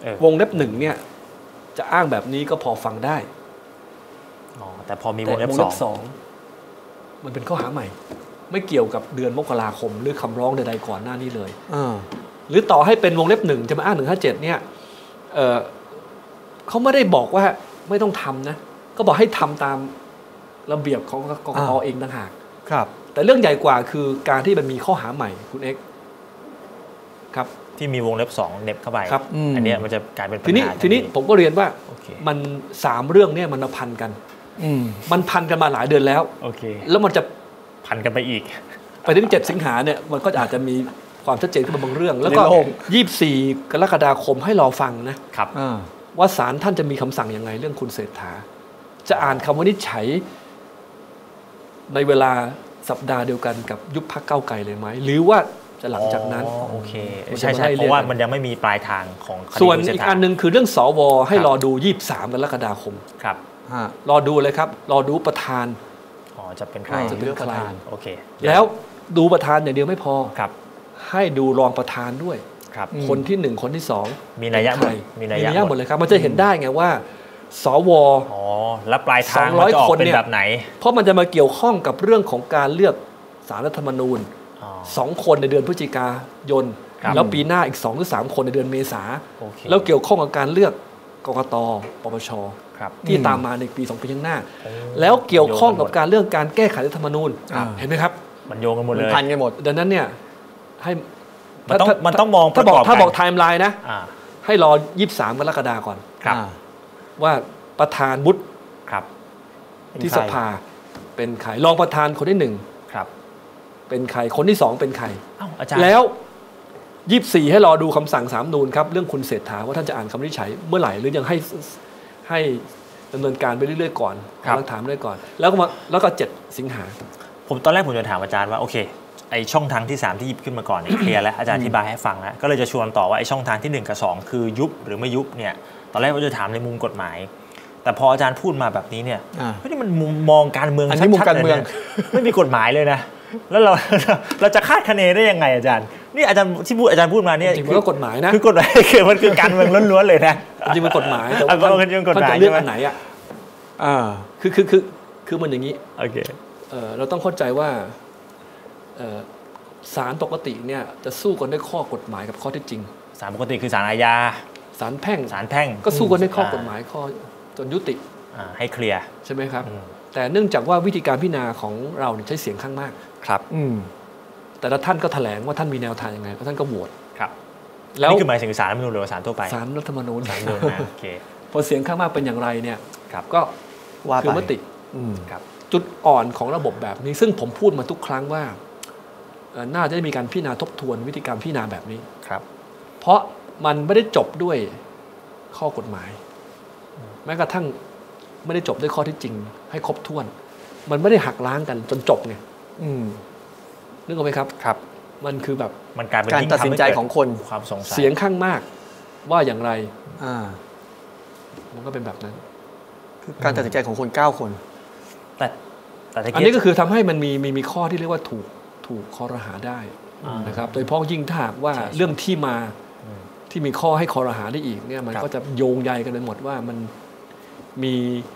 วงเล็บหนึ่งเนี่ยจะอ้างแบบนี้ก็พอฟังได้อ๋อแต่พอมีวงเล็บสองมันเป็นข้อหาใหม่ไม่เกี่ยวกับเดือนมกราคมหรือคำร้องใดๆก่อนหน้านี้เลยหรือต่อให้เป็นวงเล็บหนึ่งจะมาอ้างหนึ่งห้าเจ็ดเนี่ยเอ่อเขาไม่ได้บอกว่าไม่ต้องทำนะก็บอกให้ทำตามระเบียบของกกตเองต่างหากครับแต่เรื่องใหญ่กว่าคือการที่มันมีข้อหาใหม่คุณเอ็กครับที่มีวงเล็บสองเน็บเข้าไปครับอันนี้มันจะกลายเป็นปัญหาทีนี้ทีนี้ผมก็เรียนว่ามันสามเรื่องเนี่ยมันพันกันมันพันกันมาหลายเดือนแล้วโอเคแล้วมันจะพันกันไปอีกไปถึงเจ็ดสิงหาเนี่ยมันก็อาจจะมีความชัดเจนขึ้นมาบางเรื่องแล้วก็ยี่สิบสี่กรกฎาคมให้รอฟังนะครับว่าศาลท่านจะมีคำสั่งยังไงเรื่องคุณเศรษฐาจะอ่านคำวินิจฉัยในเวลาสัปดาห์เดียวกันกับยุบพรรคก้าวไกลเลยไหมหรือว่าจะหลังจากนั้นโอเคใช่ใช่เพราะว่ามันยังไม่มีปลายทางของส่วนอีกอันหนึ่งคือเรื่องสวให้รอดูยี่สิบสามกรกฎาคมครับรอดูเลยครับรอดูประธานอ๋อจะเป็นใครจะเป็นใครโอเคแล้วดูประธานอย่างเดียวไม่พอครับให้ดูรองประธานด้วยครับคนที่หนึ่งคนที่สองมีนัยยะหมดมีนัยยะหมดเลยครับมันจะเห็นได้ไงว่าสวอ๋อแล้วปลายทางมันจะออกเป็นแบบไหนเพราะมันจะมาเกี่ยวข้องกับเรื่องของการเลือกศาลรัฐธรรมนูญสองคนในเดือนพฤศจิกายนแล้วปีหน้าอีกสองหรือสามคนในเดือนเมษาแล้วเกี่ยวข้องกับการเลือกกกตปปชที่ตามมาในปีสองปีข้างหน้าแล้วเกี่ยวข้องกับการเรื่องการแก้ไขรัฐธรรมนูญเห็นไหมครับมันโยงกันหมดเลยพันกันหมดดังนั้นเนี่ยให้มันต้องมันต้องมองถ้าบอกถ้าบอกไทม์ไลน์นะให้รอยี่สิบสามกรกฎาคมก่อนว่าประธานวุฒิที่สภาเป็นใครรองประธานคนที่หนึ่งเป็นใครคนที่สองเป็นใครแล้วยี่สิบสี่ให้รอดูคำสั่งสามนูนครับเรื่องคุณเศรษฐาว่าท่านจะอ่านคำวินิจฉัยเมื่อไหร่หรือยังให้ให้ดำเนินการไปเรื่อยๆก่อนหลักฐานเรื่อยก่อนแล้วก็มาแล้วก็เจ็ดสิงหาผมตอนแรกผมจะถามอาจารย์ว่าโอเคไอช่องทางที่สามที่หยิบขึ้นมาก่อนเนี่ยเคลียร์แล้วอาจารย์อธิบายให้ฟังแล้วก็เลยจะชวนต่อว่าไอช่องทางที่หนึ่งกับสองคือยุบหรือไม่ยุบเนี่ยตอนแรกผมจะถามในมุมกฎหมายแต่พออาจารย์พูดมาแบบนี้เนี่ยไม่ได้มันมุมมองการเมืองชัดๆเลยไม่มีกฎหมายเลยนะแล้วเราเราจะคาดคะเนได้ยังไงอาจารย์นี่อาจารย์ที่พูดอาจารย์พูดมาเนี่ยจริงๆมันก็กฎหมายนะคือกฎหมายคือมันคือการเมืองล้วนๆเลยนะจริงๆมันกฎหมายแต่ว่าท่านจะเลือกอันไหนอ่ะอ่าคือคือคือคือมันอย่างนี้โอเคเออเราต้องเข้าใจว่าเออศาลปกติเนี่ยจะสู้กันด้วยข้อกฎหมายกับข้อเท็จจริงศาลปกติคือศาลอาญาศาลแพ่งศาลแพ่งก็สู้กันด้วยข้อกฎหมายข้อจนยุติให้เคลียร์ใช่ไหมครับแต่เนื่องจากว่าวิธีการพิจารณาของเราใช้เสียงข้างมากครับแต่ละท่านก็แถลงว่าท่านมีแนวทางยังไงแล้วท่านก็โหวตครับแล้วนี่คือหมายถึงศาลรัฐธรรมนูญหรือศาลทั่วไปศาลรัฐธรรมนูญศาลรัฐธรรมนูญโอเคพอเสียงข้างมากเป็นอย่างไรเนี่ยก็ว่าคือมติจุดอ่อนของระบบแบบนี้ซึ่งผมพูดมาทุกครั้งว่าน่าจะมีการพิจารณาทบทวนวิธีการพิจารณาแบบนี้ครับเพราะมันไม่ได้จบด้วยข้อกฎหมายแม้กระทั่งไม่ได้จบด้วยข้อที่จริงให้ครบถ้วนมันไม่ได้หักล้างกันจนจบไงนึกออกไหมครับครับมันคือแบบมันกลายเป็นการตัดสินใจของคนความสงสัยเสียงข้างมากว่าอย่างไรอ่ามันก็เป็นแบบนั้นคือการตัดสินใจของคนเก้าคนแต่แต่อันนี้ก็คือทำให้มันมีมีมีข้อที่เรียกว่าถูกถูกคอรหาได้นะครับโดยเฉพาะยิ่งถ้าหากว่าเรื่องที่มาที่มีข้อให้คอรหาได้อีกเนี่ยมันก็จะโยงใยกันไปหมดว่ามันมี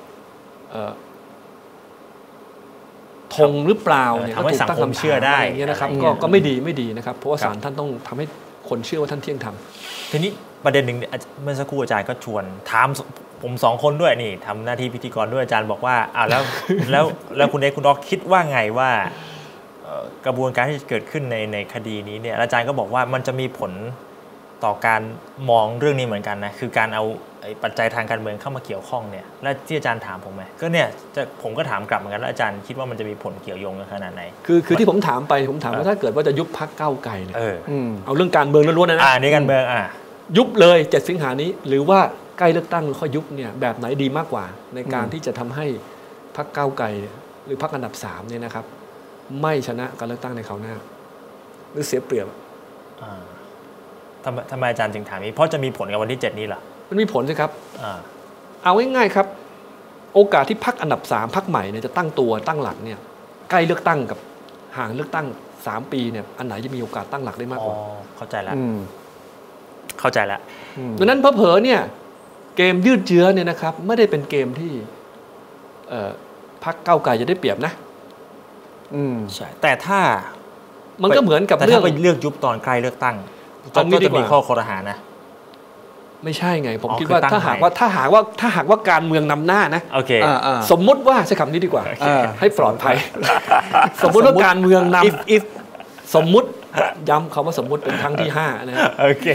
ธงหรือเปล่าเนี่ยก็ถูกตั้งคำเชื่อได้อย่างเงี้ยนะครับก็ก็ไม่ดีไม่ดีนะครับเพราะว่าศาลท่านต้องทำให้คนเชื่อว่าท่านเที่ยงธรรมทีนี้ประเด็นหนึ่งเมื่อสักครู่อาจารย์ก็ชวนถามผมสองคนด้วยนี่ทำหน้าที่พิธีกรด้วยอาจารย์บอกว่าอ้าวแล้วแล้วแล้วคุณเอกคุณดอกคิดว่าไงว่ากระบวนการที่เกิดขึ้นในในคดีนี้เนี่ยอาจารย์ก็บอกว่ามันจะมีผลต่อการมองเรื่องนี้เหมือนกันนะคือการเอาปัจจัยทางการเมืองเข้ามาเกี่ยวข้องเนี่ยและที่อาจารย์ถามผมไหมก็เนี่ยจะผมก็ถามกลับเหมือนกันแล้วอาจารย์คิดว่ามันจะมีผลเกี่ยวโยงกันขนาดไหนคือคือที่ผมถามไปผมถามว่าถ้าเกิดว่าจะยุบพรรคก้าวไกลเนี่ยเอาเรื่องการเมืองล้วนๆนะอ่านี่การเมืองอ่ายุบเลยเจ็ดสิงหานี้หรือว่าใกล้เลือกตั้งค่อยยุบเนี่ยแบบไหนดีมากกว่าในการที่จะทำให้พรรคก้าวไกลหรือพรรคอันดับสามเนี่ยนะครับไม่ชนะการเลือกตั้งในคราวหน้าหรือเสียเปรียบทำไมทำไมอาจารย์จึงถามนี้เพราะจะมีผลกับวันที่เจ็ดนี้เหรอมันมีผลสิครับเอาง่ายๆครับโอกาสที่พรรคอันดับสามพรรคใหม่เนี่ยจะตั้งตัวตั้งหลักเนี่ยใกล้เลือกตั้งกับห่างเลือกตั้งสามปีเนี่ยอันไหนจะมีโอกาสตั้งหลักได้มากกว่าเข้าใจแล้วเข้าใจแล้วดังนั้นเผลอๆเนี่ยเกมยืดเยื้อเนี่ยนะครับไม่ได้เป็นเกมที่พรรคก้าวไกลจะได้เปรียบนะอืมใช่แต่ถ้ามันก็เหมือนกับเรื่องไปเลือกยุบตอนใกล้เลือกตั้งก็จะมีข้อคอรหานะไม่ใช่ไงผมคิดว่าถ้าหากว่าถ้าหากว่าถ้าหากว่าการเมืองนำหน้านะโอเคสมมุติว่าใช้คำนี้ดีกว่าให้ปลอดภัยสมมุติว่าการเมืองนำสมมุติย้ำคำว่าสมมุติเป็นครั้งที่ห้านะโอเค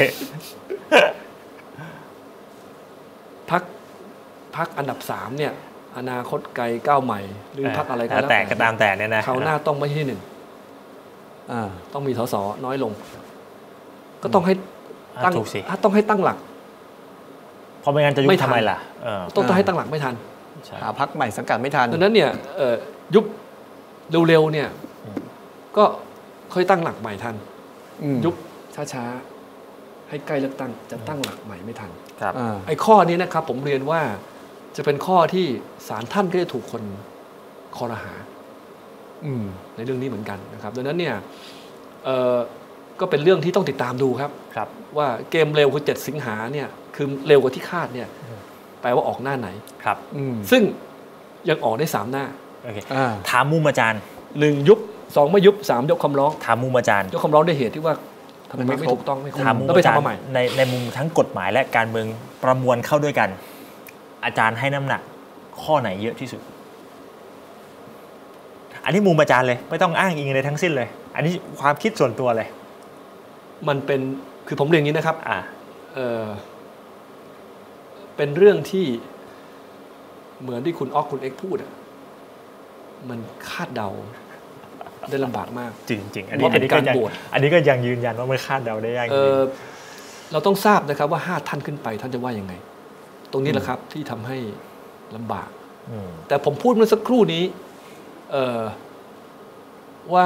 พรรคพรรคอันดับสามเนี่ยอนาคตไกลก้าวใหม่หรือพรรคอะไรก็แล้วแต่ก็ตามแต่เนี่ยนะคราวหน้าต้องไม่ใช่ที่หนึ่งต้องมีสสน้อยลงก็ต้องให้ตั้งต้องให้ตั้งหลักเพราะไม่งั้นจะยุบทำไมล่ะต้องต้องให้ตั้งหลักไม่ทันหาพรรคใหม่สังกัดไม่ทันดังนั้นเนี่ยยุบเร็วๆเนี่ยก็ค่อยตั้งหลักใหม่ทันยุบช้าๆให้ใกล้เลือกตั้งจะตั้งหลักใหม่ไม่ทันครับไอ้ข้อนี้นะครับผมเรียนว่าจะเป็นข้อที่ศาลท่านก็จะถูกคนคอรหาในเรื่องนี้เหมือนกันนะครับดังนั้นเนี่ยก็เป็นเรื่องที่ต้องติดตามดูครับครับว่าเกมเร็วคือเจ็ดสิงหาเนี่ยคือเร็วกว่าที่คาดเนี่ยแปลว่าออกหน้าไหนครับซึ่งยังออกได้สามหน้าถามมุมอาจารย์หนึ่งยุบสองไม่ยุบสามยกคำร้องถามมุมอาจารย์ยกคำร้องด้วยเหตุที่ว่าทำไมไม่ถูกต้องไม่ครบถามมุมอาจารย์ในในมุมทั้งกฎหมายและการเมืองประมวลเข้าด้วยกันอาจารย์ให้น้ำหนักข้อไหนเยอะที่สุดอันนี้มุมอาจารย์เลยไม่ต้องอ้างอิงอะไรทั้งสิ้นเลยอันนี้ความคิดส่วนตัวเลยมันเป็นคือผมเรียนอย่างนี้นะครับอ่าเออเป็นเรื่องที่เหมือนที่คุณอ๊อกคุณเอ็กพูดอ่ะมันคาดเดาได้ลำบากมากจริงๆอันนี้เป็นการโหวตอันนี้ก็ยังยืนยันว่ามันคาดเดาได้ยากจริงเราต้องทราบนะครับว่าห้าท่านขึ้นไปท่านจะว่ายังไงตรงนี้แหละครับที่ทำให้ลำบากแต่ผมพูดเมื่อสักครู่นี้ว่า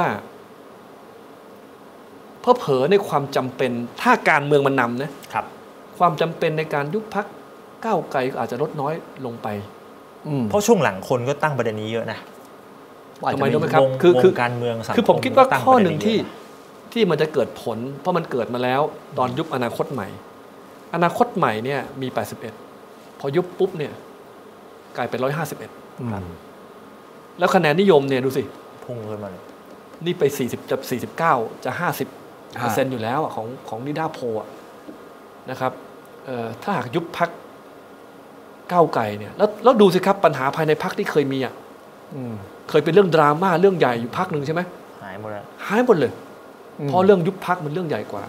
เพอเผลอในความจำเป็นถ้าการเมืองมันนำนะครับความจำเป็นในการยุบพรรคก้าวไกลก็อาจจะลดน้อยลงไปเพราะช่วงหลังคนก็ตั้งประเด็นนี้เยอะนะทำไมรู้ไหมครับคือคือการเมืองคือผมคิดว่าข้อหนึ่งที่ที่มันจะเกิดผลเพราะมันเกิดมาแล้วตอนยุบอนาคตใหม่อนาคตใหม่เนี่ยมีแปดสิบเอ็ดพอยุบปุ๊บเนี่ยกลายเป็นหนึ่งร้อยห้าสิบเอ็ดแล้วคะแนนนิยมเนี่ยดูสิพุ่งขึ้นมานี่ไปสี่สิบจะสี่สิบเก้าจะห้าสิบเปอร์เซ็นต์อยู่แล้วของของนิด้าโพลนะครับถ้าหากยุบพรรคก้าวไกลเนี่ยแล้วแล้วดูสิครับปัญหาภายในพรรคที่เคยมีอ่ะเคยเป็นเรื่องดราม่าเรื่องใหญ่อยู่พรรคหนึ่งใช่ไหมหายหมดเลยหายหมดเลยเพราะเรื่องยุบพรรคมันเรื่องใหญ่กว่า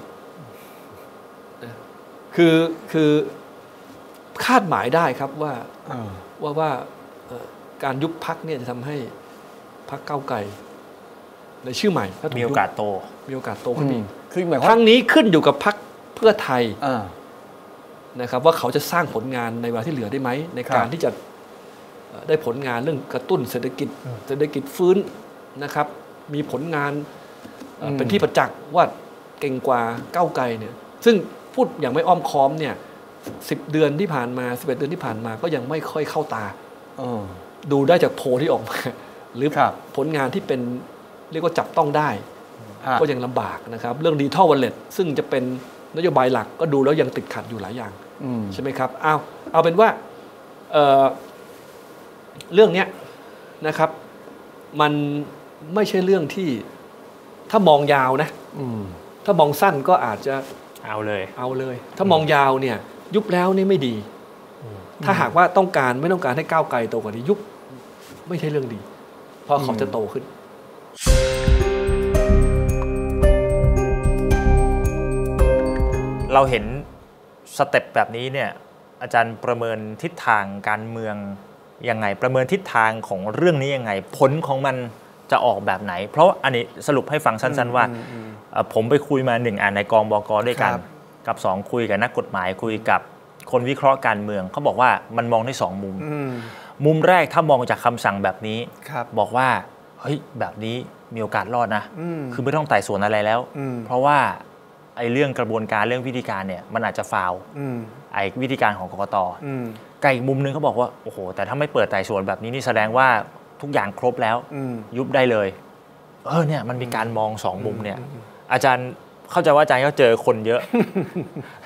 คือคือคาดหมายได้ครับว่าว่าว่าการยุบพรรคเนี่ยจะทำให้พรรคก้าวไกลในชื่อใหม่มีโอกาสโตมีโอกาสโตขึ้นอีกคือหมายครั้งนี้ขึ้นอยู่กับพรรคเพื่อไทยนะครับว่าเขาจะสร้างผลงานในเวลาที่เหลือได้ไหมในการที่จะได้ผลงานเรื่องกระตุ้นเศรษฐกิจเศรษฐกิจฟื้นนะครับมีผลงานเป็นที่ประจักษ์ว่าเก่งกว่าก้าวไกลเนี่ยซึ่งพูดอย่างไม่อ้อมค้อมเนี่ยสิบเดือนที่ผ่านมาสิบเอ็ดเดือนที่ผ่านมาก็ยังไม่ค่อยเข้าตาดูได้จากโพลที่ออกมาหรือผลงานที่เป็นเรียกว่าจับต้องได้ก็ยังลำบากนะครับเรื่อง Digital Wallet ซึ่งจะเป็นนโยบายหลักก็ดูแล้วยังติดขัดอยู่หลายอย่างใช่ไหมครับเอาเอาเป็นว่า เ, เรื่องนี้นะครับมันไม่ใช่เรื่องที่ถ้ามองยาวนะถ้ามองสั้นก็อาจจะเอาเลยเอาเลยถ้ามองยาวเนี่ยยุบแล้วนี่ไม่ดีถ้าหากว่าต้องการไม่ต้องการให้ก้าวไกลโตกว่านี้ยุบไม่ใช่เรื่องดีเพราะเขาจะโตขึ้นเราเห็นสเต็ปแบบนี้เนี่ยอาจารย์ประเมินทิศทางการเมืองยังไงประเมินทิศทางของเรื่องนี้ยังไงผลของมันจะออกแบบไหนเพราะอันนี้สรุปให้ฟังสั้นๆว่าผมไปคุยมาหนึ่งอ่านในกองบก.ด้วยกันกับสองคุยกับนักกฎหมายคุยกับคนวิเคราะห์การเมืองเขาบอกว่ามันมองได้สองมุมมุมแรกถ้ามองจากคำสั่งแบบนี้บอกว่าเฮ้ยแบบนี้มีโอกาสรอดนะคือไม่ต้องไต่สวนอะไรแล้วเพราะว่าไอ้เรื่องกระบวนการเรื่องวิธีการเนี่ยมันอาจจะฟาวไอ้วิธีการของกกต.กับอีกมุมนึงเขาบอกว่าโอ้โหแต่ถ้าไม่เปิดไต่สวนแบบนี้นี่แสดงว่าทุกอย่างครบแล้วยุบได้เลยเออเนี่ยมันมีการมองสองมุมเนี่ยอาจารย์เข้าใจว่าอาจารย์ก็เจอคนเยอะ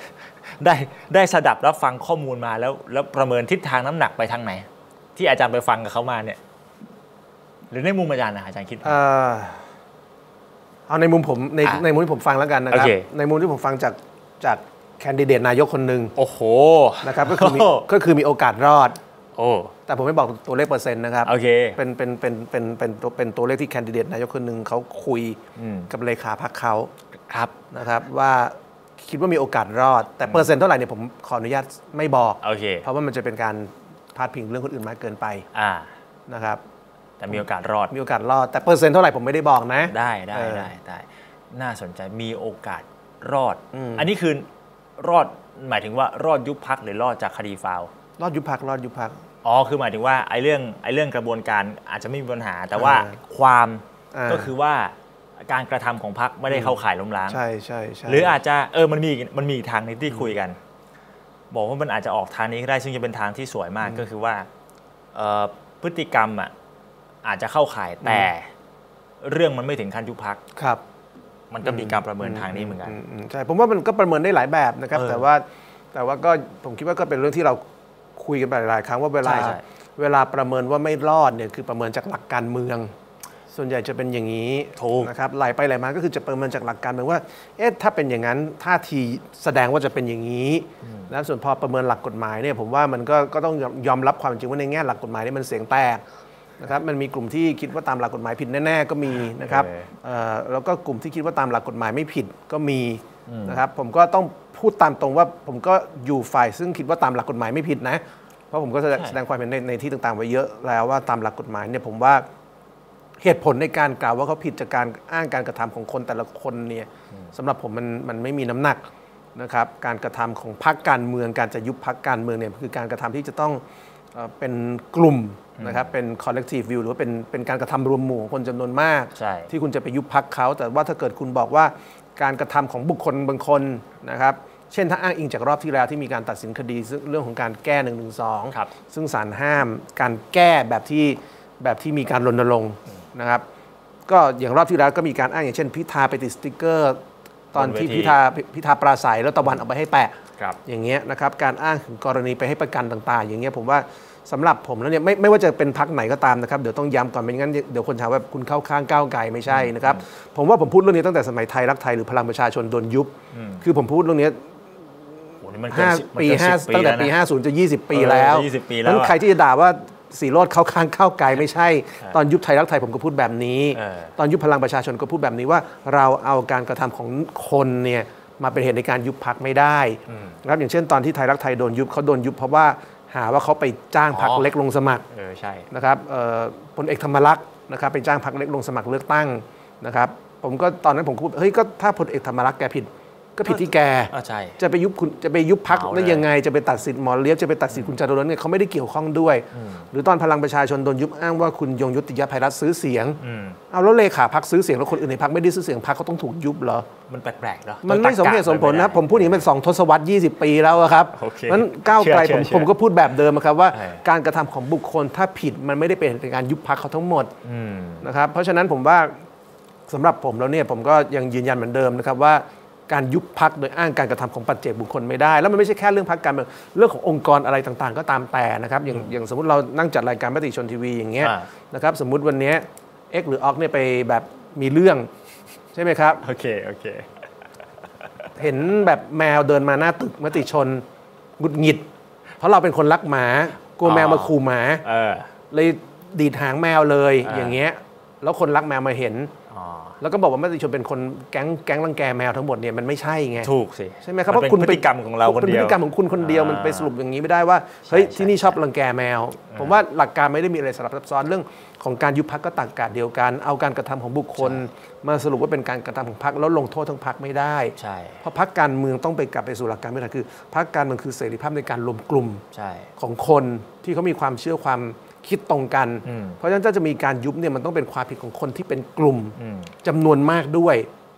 ได้ได้สดับรับฟังข้อมูลมาแล้วแล้วประเมินทิศทางน้ำหนักไปทางไหน ที่อาจารย์ไปฟังกับเขามาเนี่ยหรือในมุมอาจารย์นะอาจารย์คิดว่าเอาในมุมผมในในมุมที่ผมฟังแล้วกันนะครับในมุมที่ผมฟังจากจากแคนดิเดตนายกคนหนึ่งโอ้โหนะครับก็คือก็คือมีโอกาสรอดโอ้แต่ผมไม่บอกตัวเลขเปอร์เซ็นต์นะครับโอเคเป็นเป็นเป็นเป็นเป็นตัวเป็นตัวเลขที่แคนดิเดตนายกคนหนึ่งเขาคุยกับเลขาพรรคเขาครับนะครับว่าคิดว่ามีโอกาสรอดแต่เปอร์เซ็นต์เท่าไหร่เนี่ยผมขออนุญาตไม่บอกโอเคเพราะว่ามันจะเป็นการพาดพิงเรื่องคนอื่นมากเกินไปอ่านะครับแต่มีโอกาสรอดมีโอกาสรอดแต่เปอร์เซ็นต์เท่าไหร่ผมไม่ได้บอกนะได้ได้ได้ได้น่าสนใจมีโอกาสรอดอันนี้คือรอดหมายถึงว่ารอดยุบพรรคหรือรอดจากคดีฟาวรอดยุบพรรครอดยุบพรรคอ๋อคือหมายถึงว่าไอ้เรื่องไอ้เรื่องกระบวนการอาจจะไม่มีปัญหาแต่ว่าความก็คือว่าการกระทำของพรรคไม่ได้เข้าข่ายล้มล้างใช่ใช่ใช่หรืออาจจะเออมันมีมันมีทางนึงที่คุยกันบอกว่ามันอาจจะออกทางนี้ก็ได้ซึ่งจะเป็นทางที่สวยมากก็คือว่าพฤติกรรมอ่ะอาจจะเข้าข่ายแต่เรื่องมันไม่ถึงขั้นยุบพรรคครับมันก็มีการประเมินทางนี้เหมือนกันใช่ผมว่ามันก็ประเมินได้หลายแบบนะครับแต่ว่าแต่ว่าก็ผมคิดว่าก็เป็นเรื่องที่เราคุยกันไปหลายครั้งว่าเวลาเวลาประเมินว่าไม่รอดเนี่ยคือประเมินจากหลักการเมืองส่วนใหญ่จะเป็นอย่างนี้นะครับไหลไปไหลมาก็คือจะประเมินจากหลักการเมืองว่าเอ๊ะถ้าเป็นอย่างนั้นท่าทีแสดงว่าจะเป็นอย่างนี้แล้วส่วนพอประเมินหลักกฎหมายเนี่ยผมว่ามันก็ก็ต้องยอมรับความจริงว่าในแง่หลักกฎหมายนี่มันเสียงแตกนะครับมันมีกลุ่มที่คิดว่าตามหลักกฎหมายผิดแน่ๆก็มีนะครับแล้วก็กลุ่มที่คิดว่าตามหลักกฎหมายไม่ผิดก็มีนะครับผมก็ต้องพูดตามตรงว่าผมก็อยู่ฝ่ายซึ่งคิดว่าตามหลักกฎหมายไม่ผิดนะเพราะผมก็แสดงความเห็นในในที่ต่างๆไว้เยอะแล้วว่าตามหลักกฎหมายเนี่ยผมว่าเหตุผลในการกล่าวว่าเขาผิดจากการอ้างการกระทำของคนแต่ละคนเนี่ยสำหรับผมมันมันไม่มีน้ำหนักนะครับการกระทำของพรรคการเมืองการจะยุบพรรคการเมืองเนี่ยคือการกระทำที่จะต้องเป็นกลุ่มนะครับเป็น collective view หรือว่าเป็นเป็นการกระทำรวมหมู่ของคนจำนวนมากที่คุณจะไปยุบพรรคเขาแต่ว่าถ้าเกิดคุณบอกว่าการกระทำของบุคคลบางคนนะครับเช่นถ้าอ้างอิงจากรอบที่แล้วที่มีการตัดสินคดีเรื่องของการแก้หนึ่งหนึ่งสองซึ่งศาลห้ามการแก้แบบที่แบบที่มีการรณรงค์นะครับก็อย่างรอบที่แล้วก็มีการอ้างอย่างเช่นพิธาไปติดสติ๊กเกอร์ตอนที่พิธาพิธาปราศัยแล้วตะวันเอาไปให้แปะอย่างเงี้ยนะครับการอ้างถึงกรณีไปให้ประกันต่างๆอย่างเงี้ยผมว่าสำหรับผมแล้วเนี่ยไม่ไม่ว่าจะเป็นพรรคไหนก็ตามนะครับเดี๋ยวต้องย้ำก่อนไม่งั้นเดี๋ยวคนถามว่าคุณเข้าข้างก้าวไกลไม่ใช่นะครับผมว่าผมพูดเรื่องนี้ตั้งแต่สมัยไทยรักไทยหรือพลังประชาชนโดนยุบคือผมพูดเรื่องนี้ห้าปีห้าตั้งแต่ปีห้าสิบจะยี่สิบปีแล้วนั้นใครที่จะด่าว่าสีโรจน์เข้าข้างก้าวไกลไม่ใช่ตอนยุบไทยรักไทยผมก็พูดแบบนี้ตอนยุบพลังประชาชนก็พูดแบบนี้ว่าเราเอาการกระทำของคนเนี่ยมาเป็นเหตุในการยุบพรรคไม่ได้นะครับอย่างเช่นตอนที่ไทยรักไทยโดนยุบเขาโดนยุบเพราะว่าหาว่าเขาไปจ้างพรรคเล็กลงสมัครนะครับพลเอกธรรมรักษ์นะครับไปจ้างพรรคเล็กลงสมัครเลือกตั้งนะครับผมก็ตอนนั้นผมพูดเฮ้ยก็ถ้าพลเอกธรรมรักษ์แกผิดก็ผิดที่แกจะไปยุบคุณจะไปยุบพรรคได้ยังไงจะไปตัดสิทธิ์หมอเลี้ยบจะไปตัดสิทธิ์คุณจตุรนต์เนี่ยเขาไม่ได้เกี่ยวข้องด้วยหรือตอนพลังประชาชนโดนยุบอ้างว่าคุณยงยุติยภัยรัฐซื้อเสียงเอาแล้วเลขาพรรคซื้อเสียงแล้วคนอื่นในพรรคไม่ได้ซื้อเสียงพรรคเขาต้องถูกยุบเหรอมันแปลกๆเนาะมันไม่สมเหตุสมผลนะผมพูดอย่างนี้เป็นสองทศวรรษยี่สิบปีแล้วครับนั้นก้าวไกลผมผมก็พูดแบบเดิมครับว่าการกระทำของบุคคลถ้าผิดมันไม่ได้เป็นการยุบพรรคเขาทั้งหมดนะครับเพราะฉะนั้นผมว่าสำหรับผมแล้วเนี่ยผมก็ยังยืนยันเหมือนเดิมนะครับว่าการยุบพรรคโดยอ้างการกระทำของปัจเจกบุคคลไม่ได้แล้วมันไม่ใช่แค่เรื่องพรรคการเมืองเรื่องขององค์กรอะไรต่างๆก็ตามแต่นะครับอย่างอย่างสมมติเรานั่งจัดรายการมติชนทีวีอย่างเงี้ยนะครับสมมุติวันนี้เอ็กหรือออกเนี่ยไปแบบมีเรื่องใช่ไหมครับโอเคโอเคเห็นแบบแมวเดินมาหน้าตึกมติชนหงุดหงิดเพราะเราเป็นคนรักหมากลัวแมวมาขู่หมาเลยดีดหางแมวเลยอย่างเงี้ยแล้วคนรักแมวมาเห็นแล้วก็บอกว่ามติชนเป็นคนแก๊งแก๊งรังแกแมวทั้งหมดเนี่ยมันไม่ใช่ไงถูกสิใช่ไหมครับเพราะคุณเป็นพฤติกรรมของเราคนเดียวเป็นพฤติกรรมของคุณคนเดียวมันไปสรุปอย่างนี้ไม่ได้ว่าเฮ้ยที่นี่ชอบรังแกแมวผมว่าหลักการไม่ได้มีอะไรสลับซับซ้อนเรื่องของการยุบพรรคก็ตรรกะเดียวกันเอาการกระทำของบุคคลมาสรุปว่าเป็นการกระทำของพรรคแล้วลงโทษทั้งพรรคไม่ได้เพราะพรรคการเมืองต้องไปกลับไปสู่หลักการไม่ได้คือพรรคการเมืองคือเสรีภาพในการรวมกลุ่มของคนที่เขามีความเชื่อความคิดตรงกันเพราะฉะนั้นถ้าจะมีการยุบเนี่ยมันต้องเป็นความผิดของคนที่เป็นกลุ่มจำนวนมากด้วย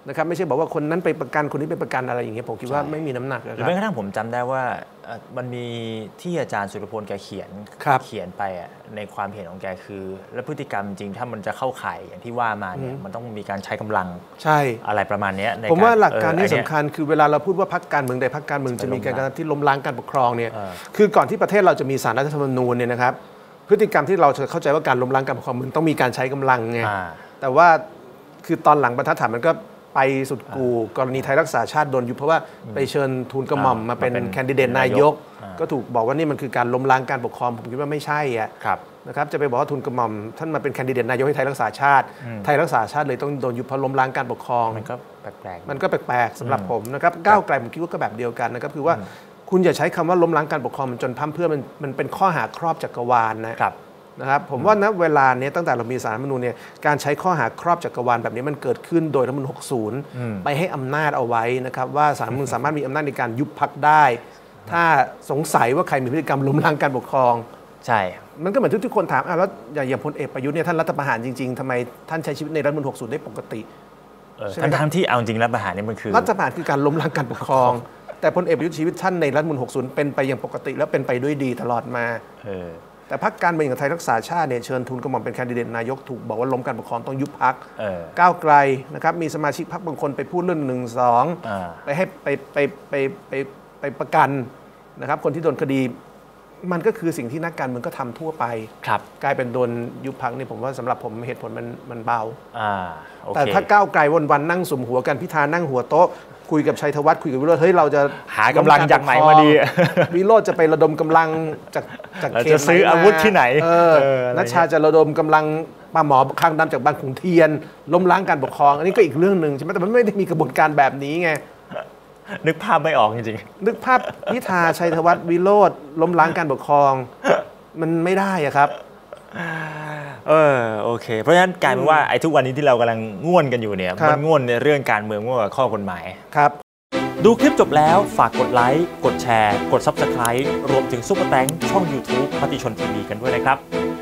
นะครับไม่ใช่บอกว่าคนนั้นไปประกันคนนี้ไปประกันอะไรอย่างเงี้ยผมคิดว่าไม่มีน้ำหนักหรือแม้กระทั่งผมจำได้ว่ามันมีที่อาจารย์สุรพลแกเขียนเขียนไปในความเห็นของแกคือ และพฤติกรรมจริงถ้ามันจะเข้าข่ายอย่างที่ว่ามาเนี่ยมันต้องมีการใช้กำลังใช่อะไรประมาณนี้ผมว่าหลักการที่สำคัญคือเวลาเราพูดว่าพรรคการเมืองใดพรรคการเมืองจะมีการกระทำที่ล้มล้างการปกครองเนี่ยคือก่อนที่ประเทศเราจะมีศาลรัฐธรรมนูญเนี่ยนะครับพฤติกรรมที่เราจะเข้าใจว่าการล้มล้างการปกครองมันต้องมีการใช้กำลังไงแต่ว่าคือตอนหลังบรรทัดฐานมันก็ไปสุดกูกรณีไทยรักษาชาติโดนยุบเพราะว่าไปเชิญทูลกระหม่อมมาเป็นแคนดิเดตนายกก็ถูกบอกว่านี่มันคือการล้มล้างการปกครองผมคิดว่าไม่ใช่อ่ะนะครับจะไปบอกว่าทูลกระหม่อมท่านมาเป็นแคนดิเดตนายกให้ไทยรักษาชาติไทยรักษาชาติเลยต้องโดนยุบเพราะล้มล้างการปกครองมันก็แปลกๆมันก็แปลกๆสำหรับผมนะครับก้าวไกลผมคิดว่าก็แบบเดียวกันนะครับคือว่าคุณอย่าใช้คำว่าล้มล้างการปกครองมันจนพั่มเพื่อมันมันเป็นข้อหาครอบจักรวาลนะนะครับผมว่าณเวลานี้ตั้งแต่เรามีศาลรัฐธรรมนูญเนี่ยการใช้ข้อหาครอบจักรวาลแบบนี้มันเกิดขึ้นโดยรัฐธรรมนูญหกสิบไปให้อำนาจเอาไว้นะครับว่าศาลรัฐธรรมนูญสามารถมีอำนาจในการยุบพรรคได้ถ้าสงสัยว่าใครมีพฤติกรรมล้มล้างการปกครองใช่มันก็เหมือนทุกๆคนถามอ่ะแล้วอย่างพลเอกประยุทธ์เนี่ยท่านรัฐประหารจริงๆทำไมท่านใช้ชีวิตในรัฐธรรมนูญหกสิบได้ปกติทั้งที่เอาจริงรัฐประหารนี่มันคือรัฐประหารคือการล้มล้างการปกครองแต่พลเอกประยุทธ์ชีวิตท่านในรัฐธรรมนูญหกสิบเป็นไปอย่างปกติและเป็นไปด้วยดีตลอดมาแต่พรรคการเมืองของไทยรักษาชาติเนี่ยเชิญทูลกระหม่อมเป็นแคนดิเดตนายกถูกบอกว่าล้มการปกครองต้องยุบพรรคก้าวไกลนะครับมีสมาชิกพรรคบางคนไปพูดเรื่องหนึ่งสองไปให้ไปไปไปไปไปประกันนะครับคนที่โดนคดีมันก็คือสิ่งที่นักการเมืองก็ทำทั่วไปกลายเป็นโดนยุบพรรคนี่ผมว่าสำหรับผมเหตุผลมันมันเบาแต่ถ้าก้าวไกลวันๆนั่งสุมหัวกันพิธานั่งหัวโต๊ะคุยกับชัยธวัฒน์คุยกับวิโรจน์เฮ้ยเราจะหากำลังจากไหนมาดีวิโรจน์จะไประดมกำลังจากจากเขตจะซื้ออาวุธที่ไหนนัชชาจะระดมกำลังป้าหมอข้างดำจากบางขุนเทียนล้มล้างการปกครองอันนี้ก็อีกเรื่องหนึ่งใช่ไหมแต่มันไม่ได้มีกระบวนการแบบนี้ไงนึกภาพไม่ออกจริงๆนึกภาพพิธาชัยธวัฒน์วิโรจน์ล้มล้างการปกครองมันไม่ได้อะครับเออโอเคเพราะฉะนั้นกลายเป็นว่าไอ้ทุกวันนี้ที่เรากำลังง่วนกันอยู่เนี่ยมันง่วนในเรื่องการเมืองง่วนกับข้อกฎหมายครับดูคลิปจบแล้วฝากกดไลค์กดแชร์กด ซับสไครบ์ รวมถึงซุปเปอร์แตงช่อง ยูทูบ มติชนทีวีกันด้วยนะครับ